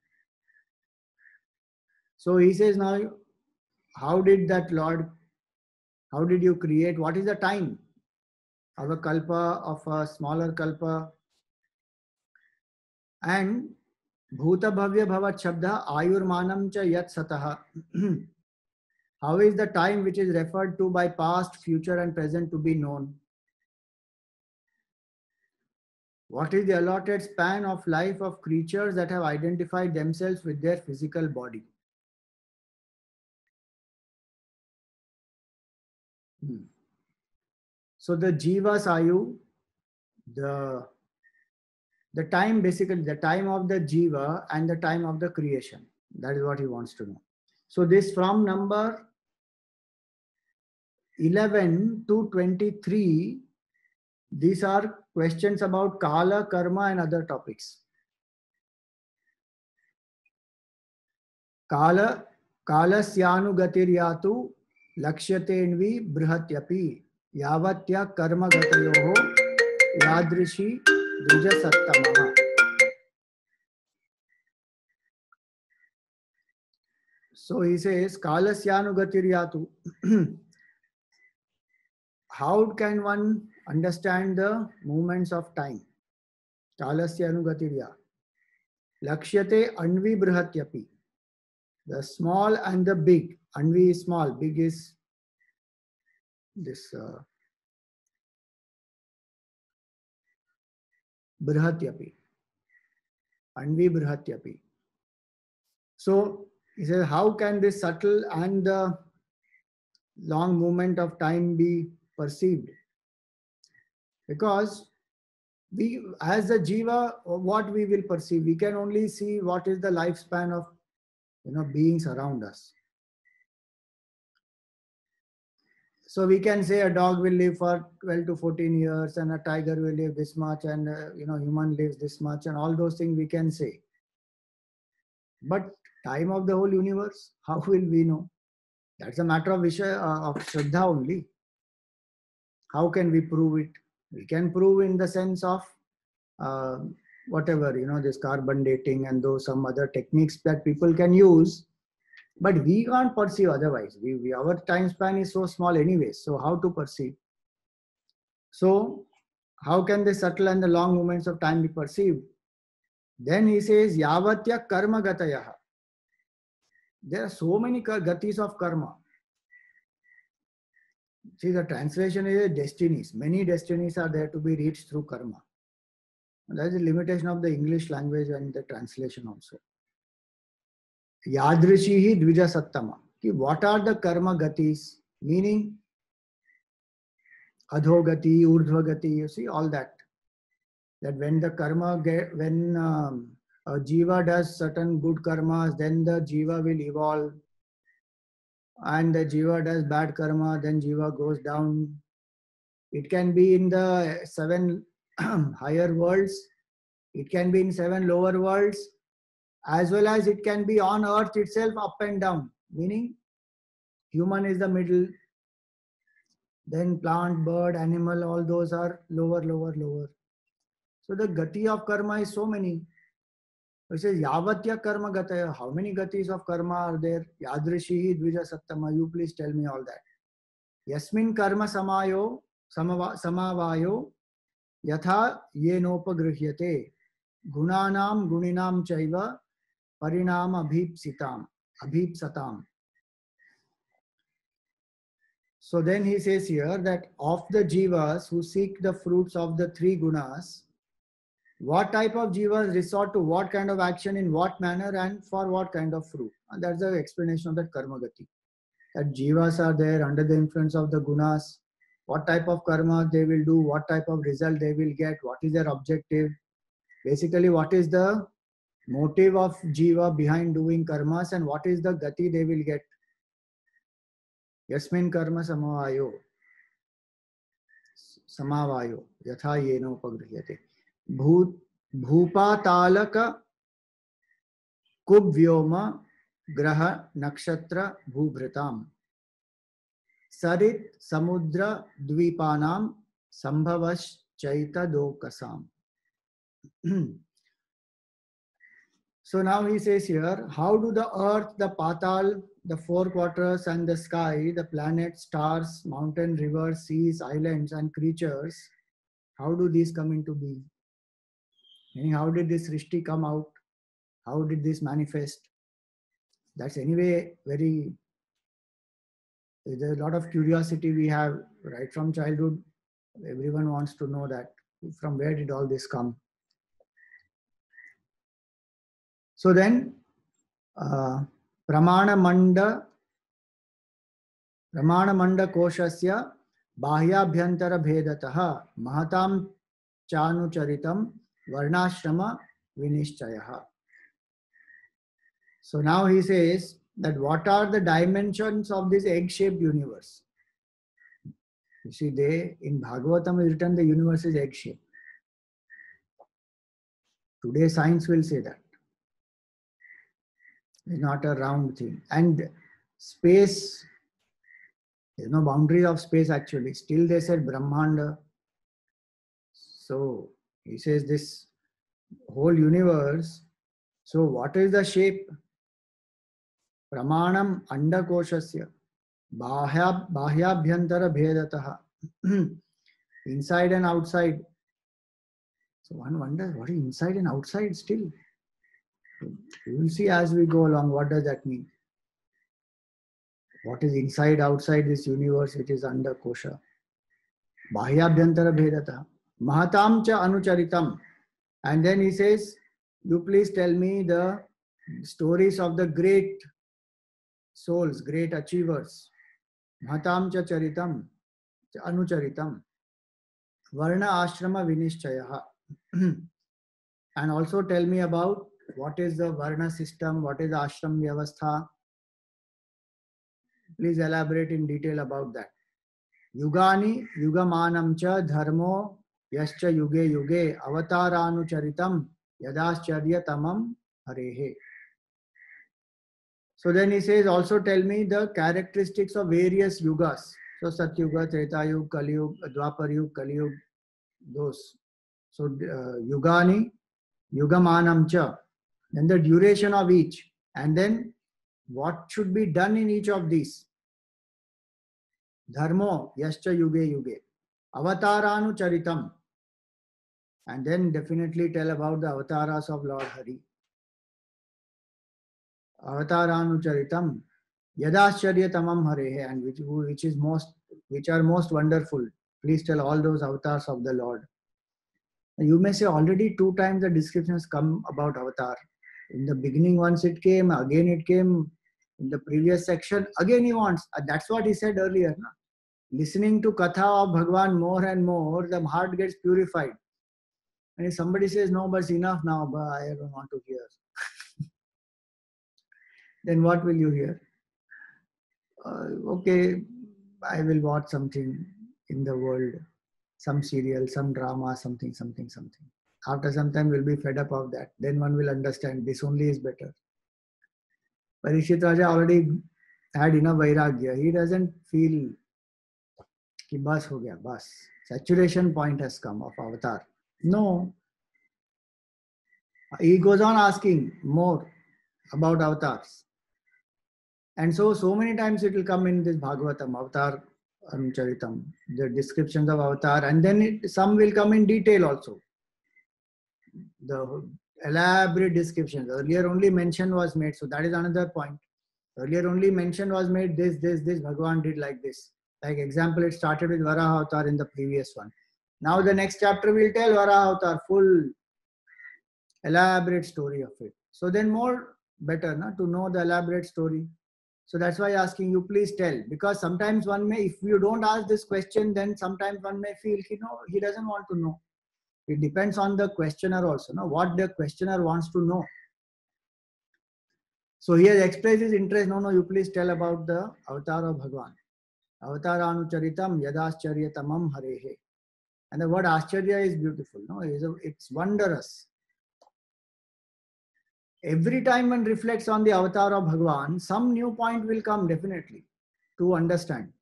So he says now, how did that Lord, how did you create? What is the time of a kalpa, of a smaller kalpa? And Bhuta Bhavya Bhavat Shabda Ayurmanam Cha Yat Sataha. How is the time which is referred to by past, future and present to be known? What is the allotted span of life of creatures that have identified themselves with their physical body? So the Jiva Sayu, the time, basically the time of the Jiva and the time of the creation. That is what he wants to know. So this from number 11 to 23, these are questions about Kala, Karma and other topics. Kala, Kalasyanu Gatiryatu Lakshatenvi Brihatyapi Yavatya Karma Gatayoho Yadrishi Duja Sattamaha. So he says, Kalasyanu Gatiryatu. How can one understand the movements of time? Kalasyanu Gatirya. Lakshyate Anvi Brihatyapi. The small and the big. Anvi is small, big is this Brihatyapi. Anvi Brihatyapi. So he says, how can this subtle and the long movement of time be perceived? Because we, as a jiva, what we will perceive, we can only see what is the lifespan of beings around us. So we can say a dog will live for 12 to 14 years and a tiger will live this much, and human lives this much, and all those things we can say. But time of the whole universe, how will we know? That's a matter of of Shraddha only. How can we prove it? We can prove in the sense of uh, whatever, this carbon dating and those some other techniques that people can use, but we can't perceive otherwise. Our time span is so small anyway, so how to perceive? So how can the subtle and the long moments of time be perceived? Then he says, yavatya karma gatayah. There are so many gatis of karma. See, the translation is destinies. Many destinies are there to be reached through karma. That is the limitation of the English language and the translation also. Yadrishihi dvija sattama. What are the karma gatis? Meaning adhogati, urdhvagati, you see all that. That when the karma, when a jiva does certain good karmas, then the jiva will evolve. And the jiva does bad karma, then jiva goes down. It can be in the 7 higher worlds. It can be in 7 lower worlds, as well as it can be on earth itself, up and down. Meaning, human is the middle. Then plant, bird, animal, all those are lower, lower, lower. So the gati of karma is so many. It says, yavatya karma gataya. How many gatis of karma are there? Yadrishihi dvija sattama. You please tell me all that. Yasmin karma samavayo yatha yenopagrihyate gunanam guninam chaiva parinam abhipsatam. So then he says here that of the jivas who seek the fruits of the 3 gunas, what type of jivas resort to what kind of action in what manner and for what kind of fruit? And that's the explanation of that karma gati. That jivas are there under the influence of the gunas. What type of karma they will do, what type of result they will get, what is their objective. Basically, what is the motive of jiva behind doing karmas and what is the gati they will get. Yasmin karma samavayo yatha yenopagrihyate. Bhupatalaka kubvyoma graha nakshatra bhubhritam sarit samudra dvipanam sambhavash chaita dokasam. So now he says here, how do the earth, the patal, the 4 quarters and the sky, the planets, stars, mountain, rivers, seas, islands and creatures, how do these come into being? Meaning, how did this Srishti come out? How did this manifest? That's anyway very, there's a lot of curiosity we have right from childhood. Everyone wants to know that from where did all this come? So then, Pramana Manda Koshasya Bahyabhyantara Bhedataha Mahatam Chanucharitam Varnashrama Vinishchayaha. So now he says that what are the dimensions of this egg-shaped universe? You see, in Bhagavatam is written the universe is egg-shaped. Today science will say that. It's not a round thing. And space, there's no boundary of space actually. Still they said Brahmanda. So he says this whole universe. So what is the shape? Pramanam andakoshasya bahyabhyantara bhedataha. Inside and outside. So one wonders, what is inside and outside still? You will see as we go along, what does that mean? What is inside, outside this universe which is under kosha? Bahyabhyantara bhedataha. Mahatam cha anucharitam. And then he says, you please tell me the stories of the great souls, great achievers. Mahatam cha charitam, cha anucharitam. Varna Ashrama Vinishchayaha. And also tell me about what is the Varna system, what is the Ashram Vyavastha. Please elaborate in detail about that. Yugani Yugamanam cha dharmo yascha yuge yuge avataranucharitam yadascharyatamam harehe. So then he says, also tell me the characteristics of various yugas. So Satyuga, Treta Yuga, Kali Yuga, Dwapar Yuga, Kali Yuga, those. So Yugani, Yugamanam cha. Then the duration of each. And then what should be done in each of these. Dharmo, yascha yuge yuge. Avataranu charitam. And then definitely tell about the avatars of Lord Hari. Avataranu charitam. Yadascharyatamam harehe. And which are most wonderful. Please tell all those avatars of the Lord. You may say already 2 times the descriptions come about avatar. In the beginning once it came, again it came in the previous section, again he wants. That's what he said earlier. Na? Listening to Katha of Bhagwan more and more, the heart gets purified. And if somebody says, no, but it's enough now, but I don't want to hear. Then what will you hear? Okay, I will watch something in the world. Some serial, some drama, something. After some time, we'll be fed up of that. Then one will understand this only is better. Parikshit Raja already had enough vairagya. He doesn't feel ki bas ho gaya, bas. Saturation point has come of avatar. No. He goes on asking more about avatars. And so many times it will come in this Bhagavatam, Avatar Charitam, the descriptions of avatar, and then some will come in detail also. The elaborate descriptions. Earlier only mention was made, so that is another point. Earlier only mention was made, this, Bhagavan did like this. Like example, it started with Varaha Avatar in the previous one. Now the next chapter will tell Varaha Avatar, full elaborate story of it. So then more better to know the elaborate story. So that's why asking you, please tell. Because sometimes one may, if you don't ask this question, then sometimes one may feel, he doesn't want to know. It depends on the questioner also, what the questioner wants to know. So he has expressed his interest. No, you please tell about the avatar of Bhagwan. Avataranucharitam yadascharyatamam harehe. And the word ascharya is beautiful. It's wondrous. Every time one reflects on the avatar of Bhagwan, some new point will come definitely to understand.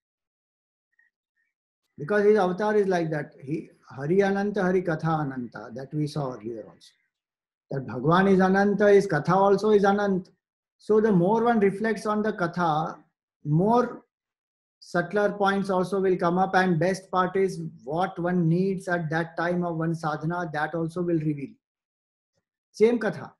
Because his avatar is like that. Hari Ananta, Hari Katha Ananta, that we saw earlier also. That Bhagwan is Ananta, his Katha also is Anant. So the more one reflects on the Katha, more subtler points also will come up, and best part is what one needs at that time of one sadhana, that also will reveal. Same Katha.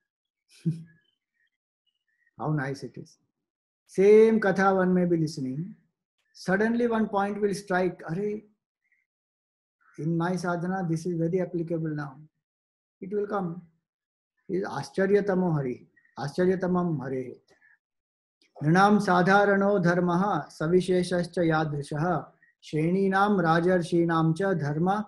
How nice it is. Same Katha one may be listening. Suddenly one point will strike, Arey, in my sadhana, this is very applicable now. It will come. It is Ascharyatamam Hari. Ascharyatamam Hare. Nrinam sadharano dharmaha savisheshascha yadrishaha shreninam rajarshinam cha dharma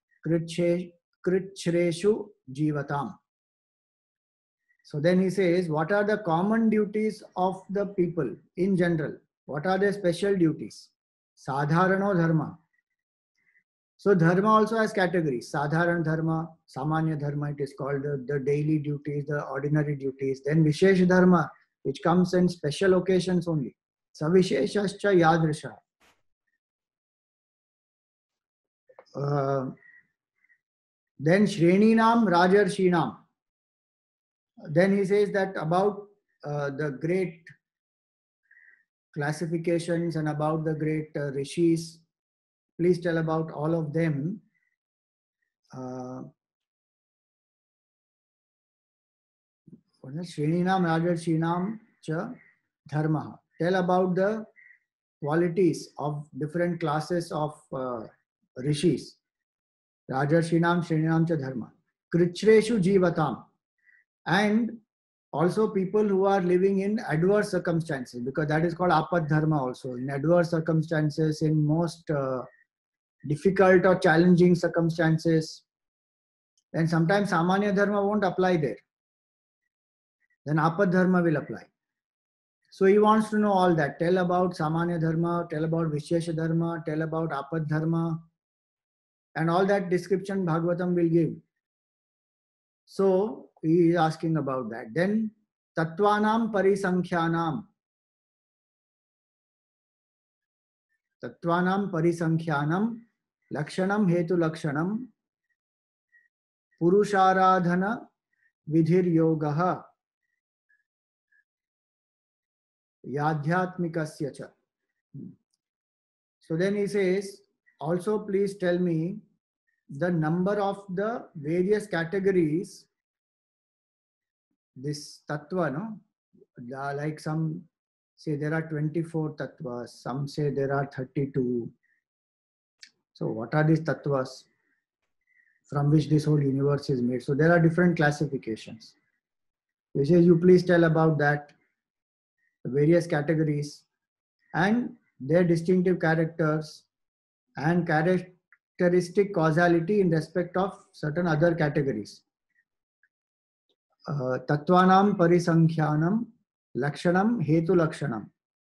kritchreshu jivatam. So then he says, what are the common duties of the people in general? What are their special duties? Sadharano dharma. So dharma also has categories. Sadharan dharma, samanya dharma, it is called the daily duties, the ordinary duties. Then vishesh dharma, which comes in special occasions only. Savisheshascha yadrisha. Then shreninam rajarshinam. Then he says that about the great classifications and about the great rishis. Please tell about all of them. Shreninam rajarshinam cha dharma. Tell about the qualities of different classes of rishis. Rajarshinam shreninam cha dharma. Krichreshu jivatam. And also people who are living in adverse circumstances, because that is called apad dharma also. In adverse circumstances, in most difficult or challenging circumstances, then sometimes Samanya Dharma won't apply there. Then Apad Dharma will apply. So he wants to know all that. Tell about Samanya Dharma, tell about Vishesha Dharma, tell about Apad Dharma, and all that description Bhagavatam will give. So he is asking about that. Then Tattvanam Parisankhyanam. Tattvanam Parisankhanam Lakshanam Hetu Lakshanam Purusharadhana Vidhir Yogaha Yadhyatmikasya cha. So then he says, also please tell me the number of the various categories, this tattva, no? Like some say there are 24 tattvas, some say there are 32. So what are these tattvas from which this whole universe is made? So there are different classifications. He says, you please tell about that, the various categories and their distinctive characters and characteristic causality in respect of certain other categories. Tattvanam Parisankhanam Lakshanam Hetu Lakshanam.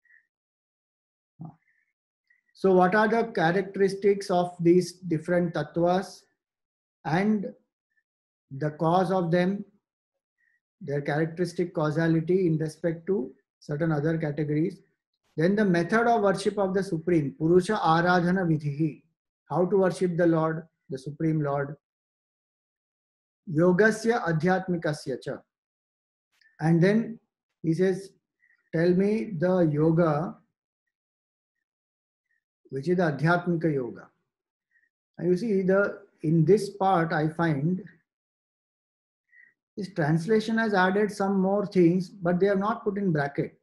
So what are the characteristics of these different tattvas and the cause of them, their characteristic causality in respect to certain other categories. Then the method of worship of the Supreme, Purusha Aradhana Vidhihi, how to worship the Lord, the Supreme Lord. Yogasya Adhyatmikasya cha. And then he says, tell me the yoga, which is the Adhyatmika yoga. And you see, in this part I find this translation has added some more things, but they have not put in bracket.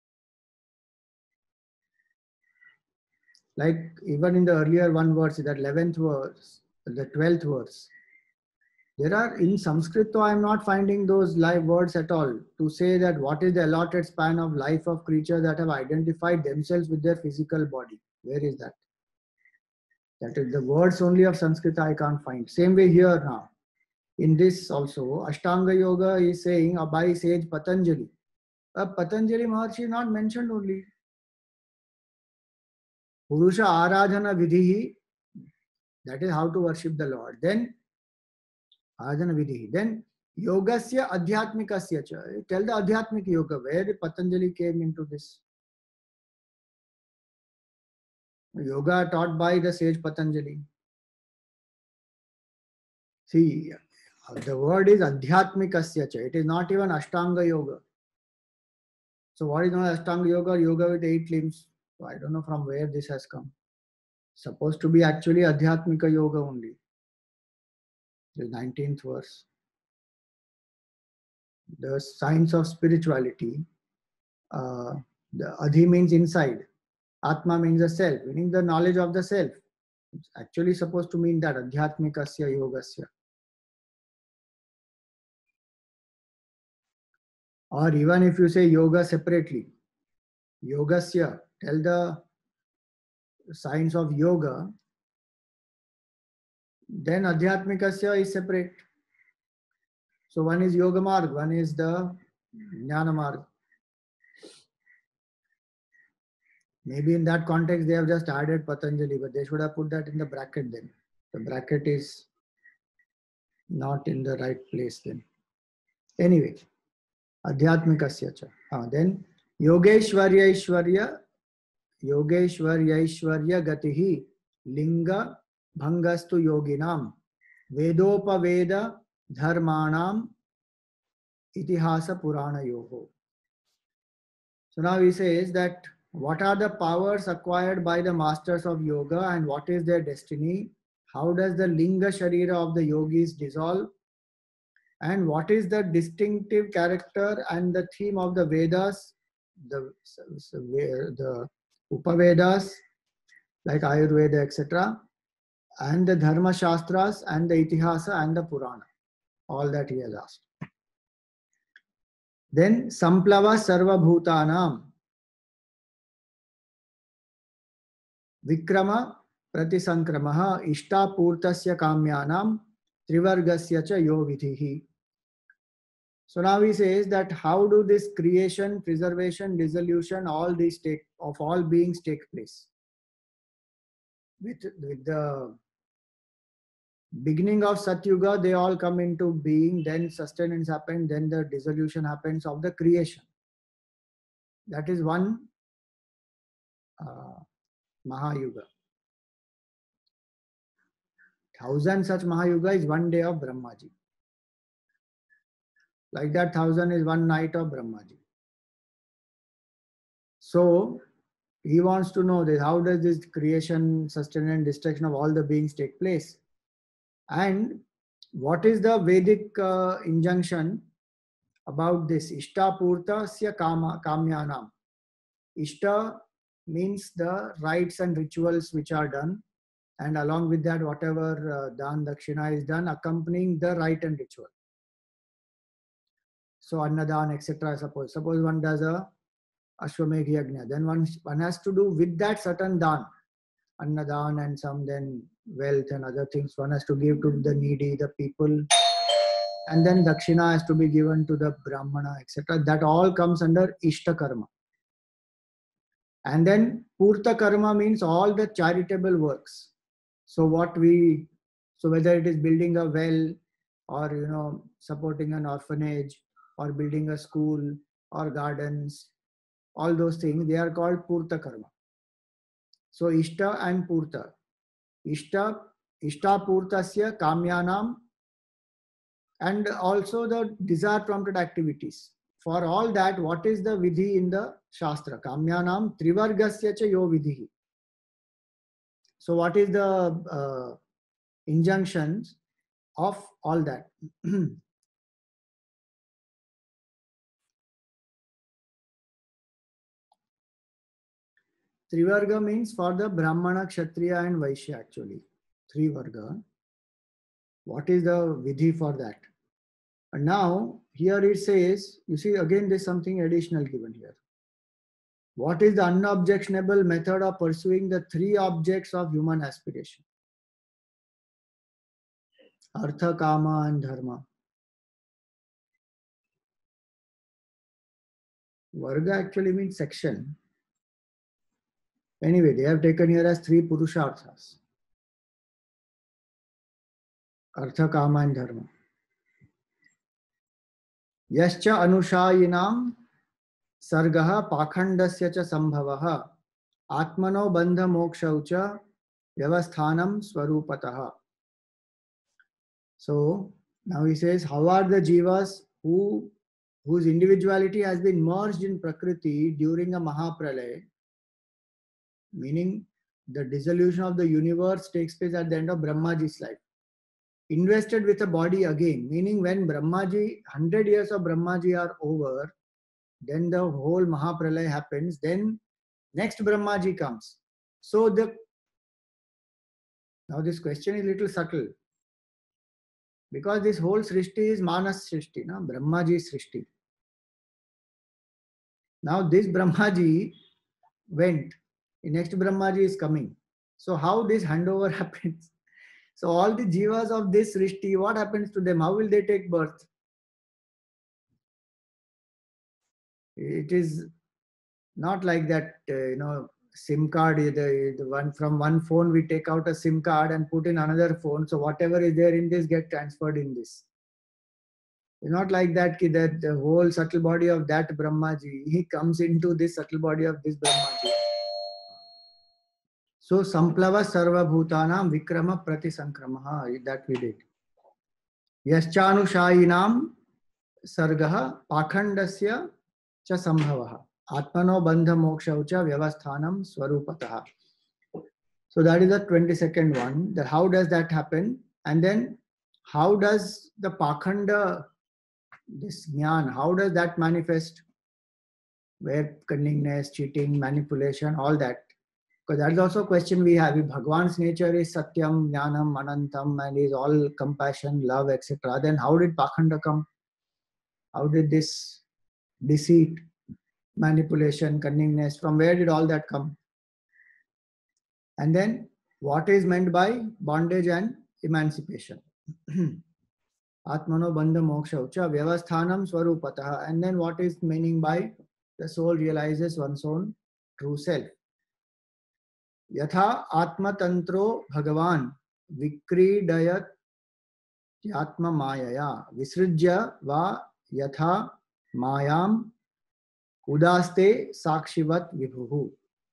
Like even in the earlier one verse, that 11th verse, the 12th verse, there are in Sanskrit, I am not finding those live words at all to say that what is the allotted span of life of creatures that have identified themselves with their physical body. Where is that? That is the words only of Sanskrit I can't find. Same way here now. In this also, Ashtanga Yoga is saying by sage Patanjali. Patanjali Maharshi is not mentioned only. Purusha Aradhana Vidhihi, that is how to worship the Lord. Then Aradhana Vidhihi. Then Yogasya Adhyatmikasya cha. Tell the Adhyatmik Yoga, where Patanjali came into this. Yoga taught by the sage Patanjali. See, the word is Adhyatmikasya cha. It is not even Ashtanga Yoga. So what is known as Ashtanga Yoga? Yoga with 8 limbs. So I don't know from where this has come. Supposed to be actually Adhyatmika Yoga only. The 19th verse. The science of spirituality. The Adhi means inside. Atma means the self, meaning the knowledge of the self. It's actually supposed to mean that Adhyatmikasya Yogasya. Or even if you say yoga separately, Yogasya, tell the science of yoga, then Adhyatmikasya is separate. So one is Yoga Marg, one is the Jnana Marg. Maybe in that context they have just added Patanjali, but they should have put that in the bracket then. The bracket is not in the right place then. Anyway, Adhyatmikasya cha. Then Yogeshwarya Gatihi Linga Bhangastu Yoginam Vedopaveda Dharmanam Itihasa Purana Yoho. So now he says that what are the powers acquired by the masters of yoga and what is their destiny? How does the Linga Sharira of the yogis dissolve? And what is the distinctive character and the theme of the Vedas, the Upavedas, like Ayurveda, etc., and the Dharma Shastras and the Itihasa and the Purana. All that he has asked. Then Samplava Sarva Bhutanam Vikrama Pratisankramah Ishtapurtasya Kamyanam Trivargasya cha yo vidhihi. So now he says that how do this creation, preservation, dissolution, all these of all beings take place? With the beginning of Satyuga, they all come into being, then sustenance happens, then the dissolution happens of the creation. That is one Mahayuga. 1,000 such Mahayuga is one day of Brahmaji. Like that, 1,000 is one night of Brahmaji. So he wants to know that how does this creation, sustenance, and destruction of all the beings take place? And what is the Vedic injunction about this? Ishtapurtasya kamyanam. Ishta means the rites and rituals which are done, and along with that, whatever dan dakshina is done, accompanying the rite and ritual. So annadan, etc. Suppose one does a Ashwamedh Yajna, then one has to do with that certain dan, annadan, and some then wealth and other things one has to give to the needy, the people, and then dakshina has to be given to the brahmana, etc. That all comes under ishta karma. And then purta karma means all the charitable works. So whether it is building a well, or supporting an orphanage, or building a school or gardens, all those things, they are called purta karma. So ishta and purta. Ishta purtasya kamyanam, and also the desire prompted activities. For all that, what is the vidhi in the Shastra? Kamyanam trivargasya cha yo vidhi. So what is the injunctions of all that? Trivarga means for the Brahmana, Kshatriya and Vaishya actually. Trivarga. What is the vidhi for that? And now here it says, you see again there's something additional given here. What is the unobjectionable method of pursuing the three objects of human aspiration? Artha, Kama and Dharma. Varga actually means section. Anyway, they have taken here as three Purusharthas. Artha, Kama and Dharma. Yascha anushayinam sargaha pakhandasya cha sambhavaha atmano bandha mokshaucha vyavasthanam swarupataha. So now he says, how are the jivas whose individuality has been merged in Prakriti during a Mahapralaya, meaning the dissolution of the universe takes place at the end of Brahmaji's life, invested with a body again, meaning when Brahmaji, 100 years of Brahmaji are over, then the whole Mahapralaya happens, then next Brahmaji comes. So now this question is a little subtle, because this whole Srishti is Manas Srishti, no? Brahmaji Srishti. Now this Brahmaji went, the next Brahmaji is coming. So how this handover happens? So all the jivas of this Srishti, what happens to them? How will they take birth? It is not like that, SIM card, the one from one phone, we take out a SIM card and put in another phone. So whatever is there in this get transferred in this. It's not like that, that the whole subtle body of that Brahmaji, he comes into this subtle body of this Brahmaji. So samplava sarva bhutanam vikrama pratisankramaha, that we did. Yaschanushainam sargaha pakhandasya cha sambhavaha atmano bandha mokshaucha vyavasthanam swarupataha. So that is the 22nd one. That how does that happen? And then how does the pakhanda, this jnana, how does that manifest? Where cunningness, cheating, manipulation, all that. Because that is also a question we have. If Bhagwan's nature is Satyam, Jnanam, Anantam, and is all compassion, love, etc., then how did Pakhanda come? How did this deceit, manipulation, cunningness, from where did all that come? And then what is meant by bondage and emancipation. Atmano bandha moksha ucha vyavasthanam swarupatah. And then what is meaning by the soul realizes one's own true self. Yatha atmatantro bhagavan vikridayat yatma mayaya visrijya va yatha mayam udaste sakshivat vibhuhu.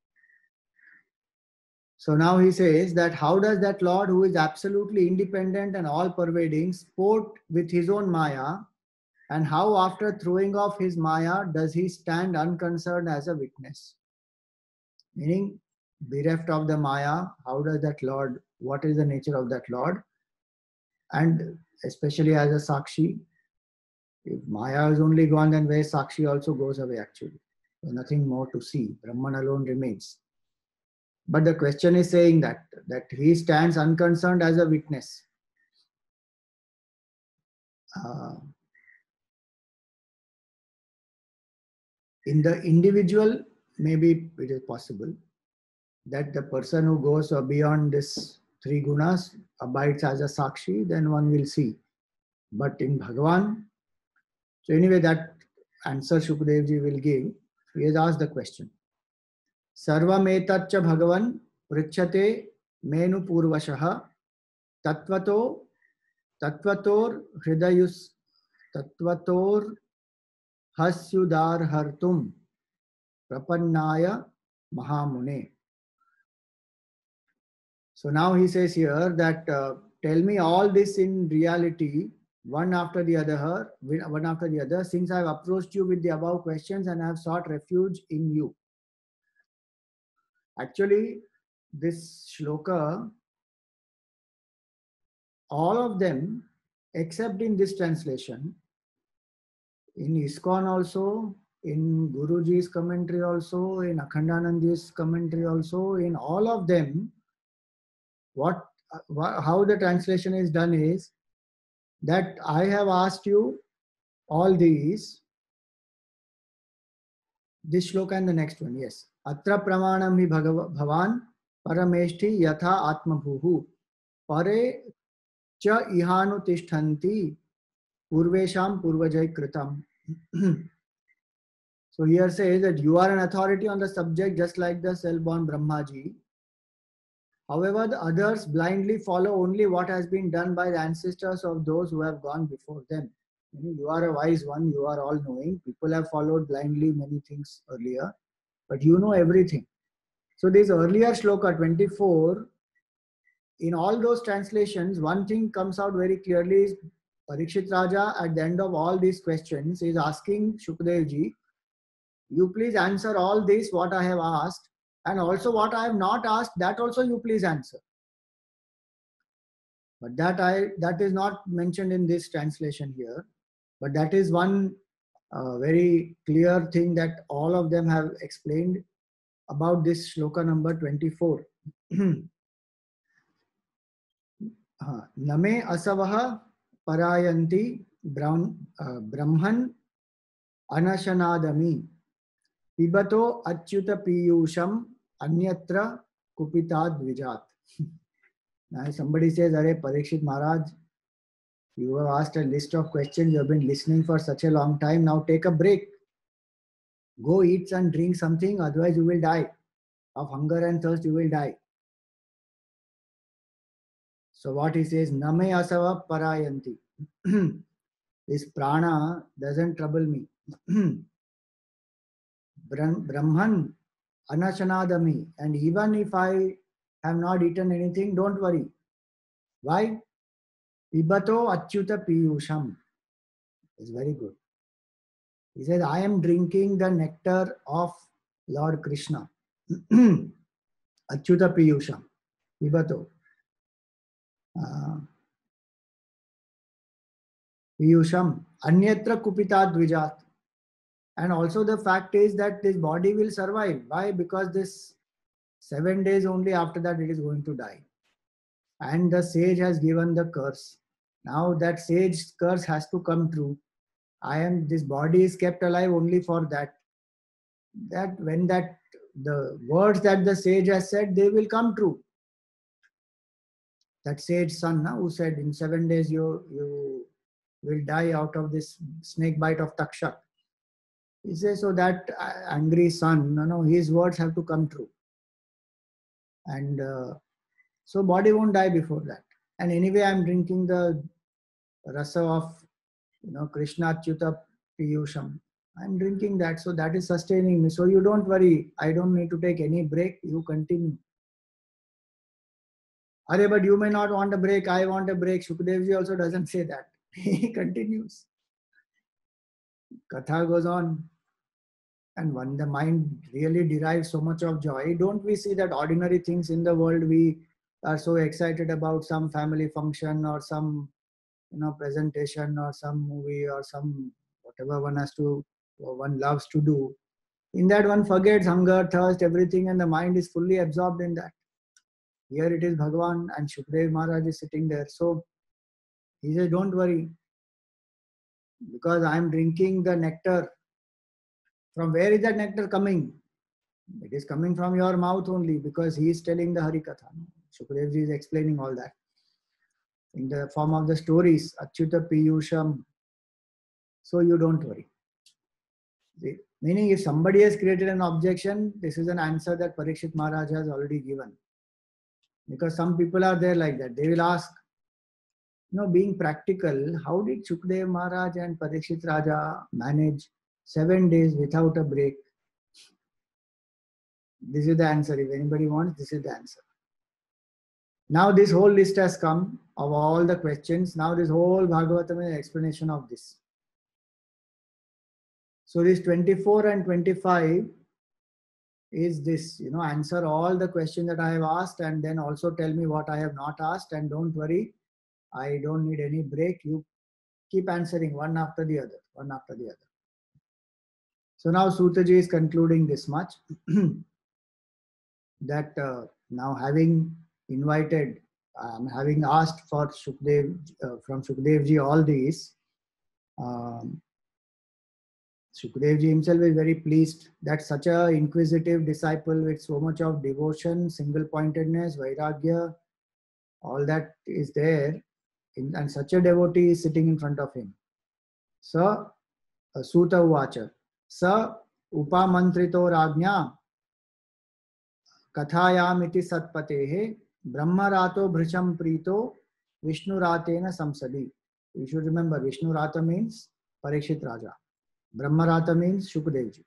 So now he says that how does that Lord who is absolutely independent and all pervading sport with his own Maya, and how after throwing off his Maya does he stand unconcerned as a witness? Meaning, bereft of the Maya, how does that Lord, what is the nature of that Lord? And especially as a Sakshi, if Maya is only gone, then where Sakshi also goes away actually. So nothing more to see. Brahman alone remains. But the question is saying that he stands unconcerned as a witness. In the individual, maybe it is possible that the person who goes beyond this three gunas abides as a sakshi, then one will see. But in Bhagavan, so anyway, that answer Shukdev ji will give. He has asked the question. Sarvametaccha Bhagavan pritchate menu purvashaha tatvato tatvator hridayus tatvator hasyudar hartum prapannaya mahamune. So now he says here that tell me all this in reality, one after the other, since I have approached you with the above questions and I have sought refuge in you. Actually, this shloka, all of them, except in this translation, in ISKCON also, in Guruji's commentary also, in Akhandanandi's commentary also, in all of them, how the translation is done is that I have asked you all these, this shloka and the next one, yes. Atra pramanam hi bhavan parameshti yatha atma bhuhu pare cha ihanu tishthanti purvesham purvajai kritam. So here says that you are an authority on the subject just like the self-born Brahmaji. However, the others blindly follow only what has been done by the ancestors of those who have gone before them. You are a wise one, you are all knowing. People have followed blindly many things earlier, but you know everything. So this earlier shloka 24, in all those translations, one thing comes out very clearly is Parikshit Raja at the end of all these questions is asking Shukdev ji, you please answer all this what I have asked, and also what I have not asked, that also you please answer. But that is not mentioned in this translation here. But that is one very clear thing that all of them have explained about this shloka number 24. Name asavaha parayanti brahman anashanadami pibato achyuta piyusham anyatra kupitad vijat. Now somebody says, Are Parikshit Maharaj, you have asked a list of questions, you have been listening for such a long time, now take a break. Go eat and drink something, otherwise you will die. Of hunger and thirst, you will die. So what he says, Name asava parayanti. This prana doesn't trouble me. Brahman anashanadami. And even if I have not eaten anything, don't worry. Why? Pibato achyuta piyusham. It's very good. He says, I am drinking the nectar of Lord Krishna. Achyuta piyusham. Pibato. Piyusham. Anyatra kupita dvijat. And also the fact is that this body will survive. Why? Because this 7 days only after that it is going to die. And the sage has given the curse. Now that sage curse has to come true. This body is kept alive only for that. That when the words that the sage has said, they will come true. that sage son, who said in 7 days you will die out of this snake bite of Takshak. He says, so that angry son, his words have to come true. And so body won't die before that. And anyway, I'm drinking the rasa of, Krishna Achyuta Piyusham. I'm drinking that, so that is sustaining me. So you don't worry. I don't need to take any break. You continue. Arey, but you may not want a break. I want a break. Shukadevji also doesn't say that. He continues. Katha goes on. And when the mind really derives so much of joy, don't we see that ordinary things in the world we are so excited about, some family function or some presentation or some movie or some whatever one has to or one loves to do. In that one forgets hunger, thirst, everything, and the mind is fully absorbed in that. Here it is Bhagavan and Shukdev Maharaj is sitting there. So he says, don't worry, because I am drinking the nectar. From where is that nectar coming? It is coming from your mouth only, because he is telling the Harikatha. Shukadevji is explaining all that in the form of the stories, Achyuta Piyusham. So you don't worry. Meaning, if somebody has created an objection, this is an answer that Parikshit Maharaj has already given. Because some people are there like that. They will ask, being practical, how did Shukdev Maharaj and Parikshit Raja manage 7 days without a break? This is the answer. If anybody wants, this is the answer. Now this whole list has come of all the questions. Now this whole Bhagavatam is an explanation of this. So this 24 and 25 is this, answer all the questions that I have asked and then also tell me what I have not asked, and don't worry, I don't need any break. You keep answering one after the other, one after the other. So now Sutaji is concluding this much that now having invited, having asked for Shukdev, from Shukadevji all these, Shukadevji himself is very pleased that such a inquisitive disciple with so much of devotion, single-pointedness, vairagya, all that is there, and such a devotee is sitting in front of him. Sa Suta Uvacha, Sa Upamantrito Rajna Kathayamiti Satpatehe Brahmarato Bhrisham Prito Vishnuratena Samsadi. You should remember, Vishnurata means Parikshit Raja. Brahmarata means Shukadevji.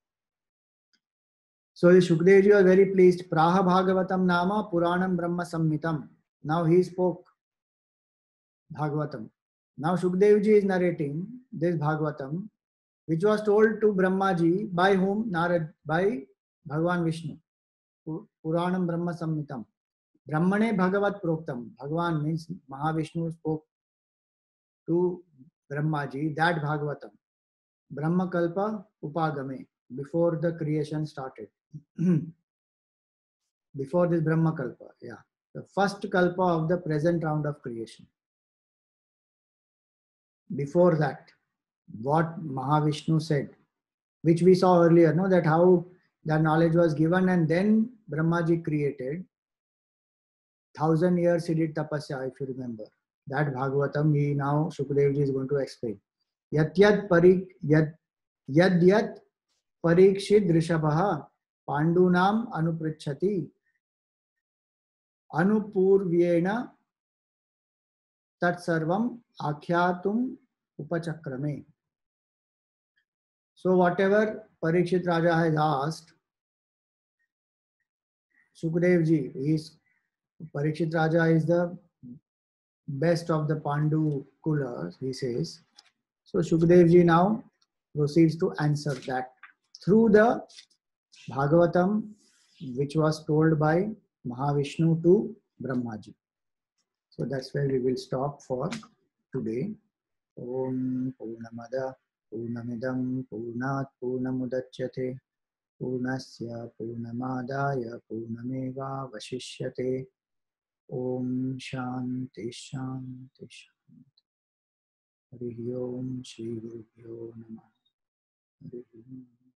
So Shukadevji was very pleased. Praha Bhagavatam Nama Puranam Brahma Samhitam. Now he spoke Bhagavatam. Now Shukadevji is narrating this Bhagavatam, which was told to Brahmaji by whom? Narad, by Bhagavan Vishnu. Puranam Brahma Samhitam. Brahmane Bhagavat Proktam. Bhagavan means Mahavishnu spoke to Brahmaji that Bhagavatam. Brahma Kalpa Upagame, before the creation started. Before this Brahma Kalpa, the first Kalpa of the present round of creation. Before that, what Mahavishnu said, which we saw earlier, that how that knowledge was given and then Brahmaji created. 1,000 years he did tapasya, if you remember. That Bhagavatam he now Shukadevji is going to explain. Yat yat parikshit drishabha pandunam anupricchati anupurvyena tat sarvam akhyatum upachakrame. So whatever Parikshit Raja has asked, Shukadevji, Parikshit Raja is the best of the Pandu Kulas, he says. So Shukadevji now proceeds to answer that through the Bhagavatam, which was told by Mahavishnu to Brahmaji. So that's where we will stop for today. Om Purnamada Purnamidam Purnat Purnamudachyate Purnasya Purnamadaya Purnameva Vashishyate. Om Shanti Shanti Shanti. Hari Om Shri Gurubhyo Namah. Hari Om.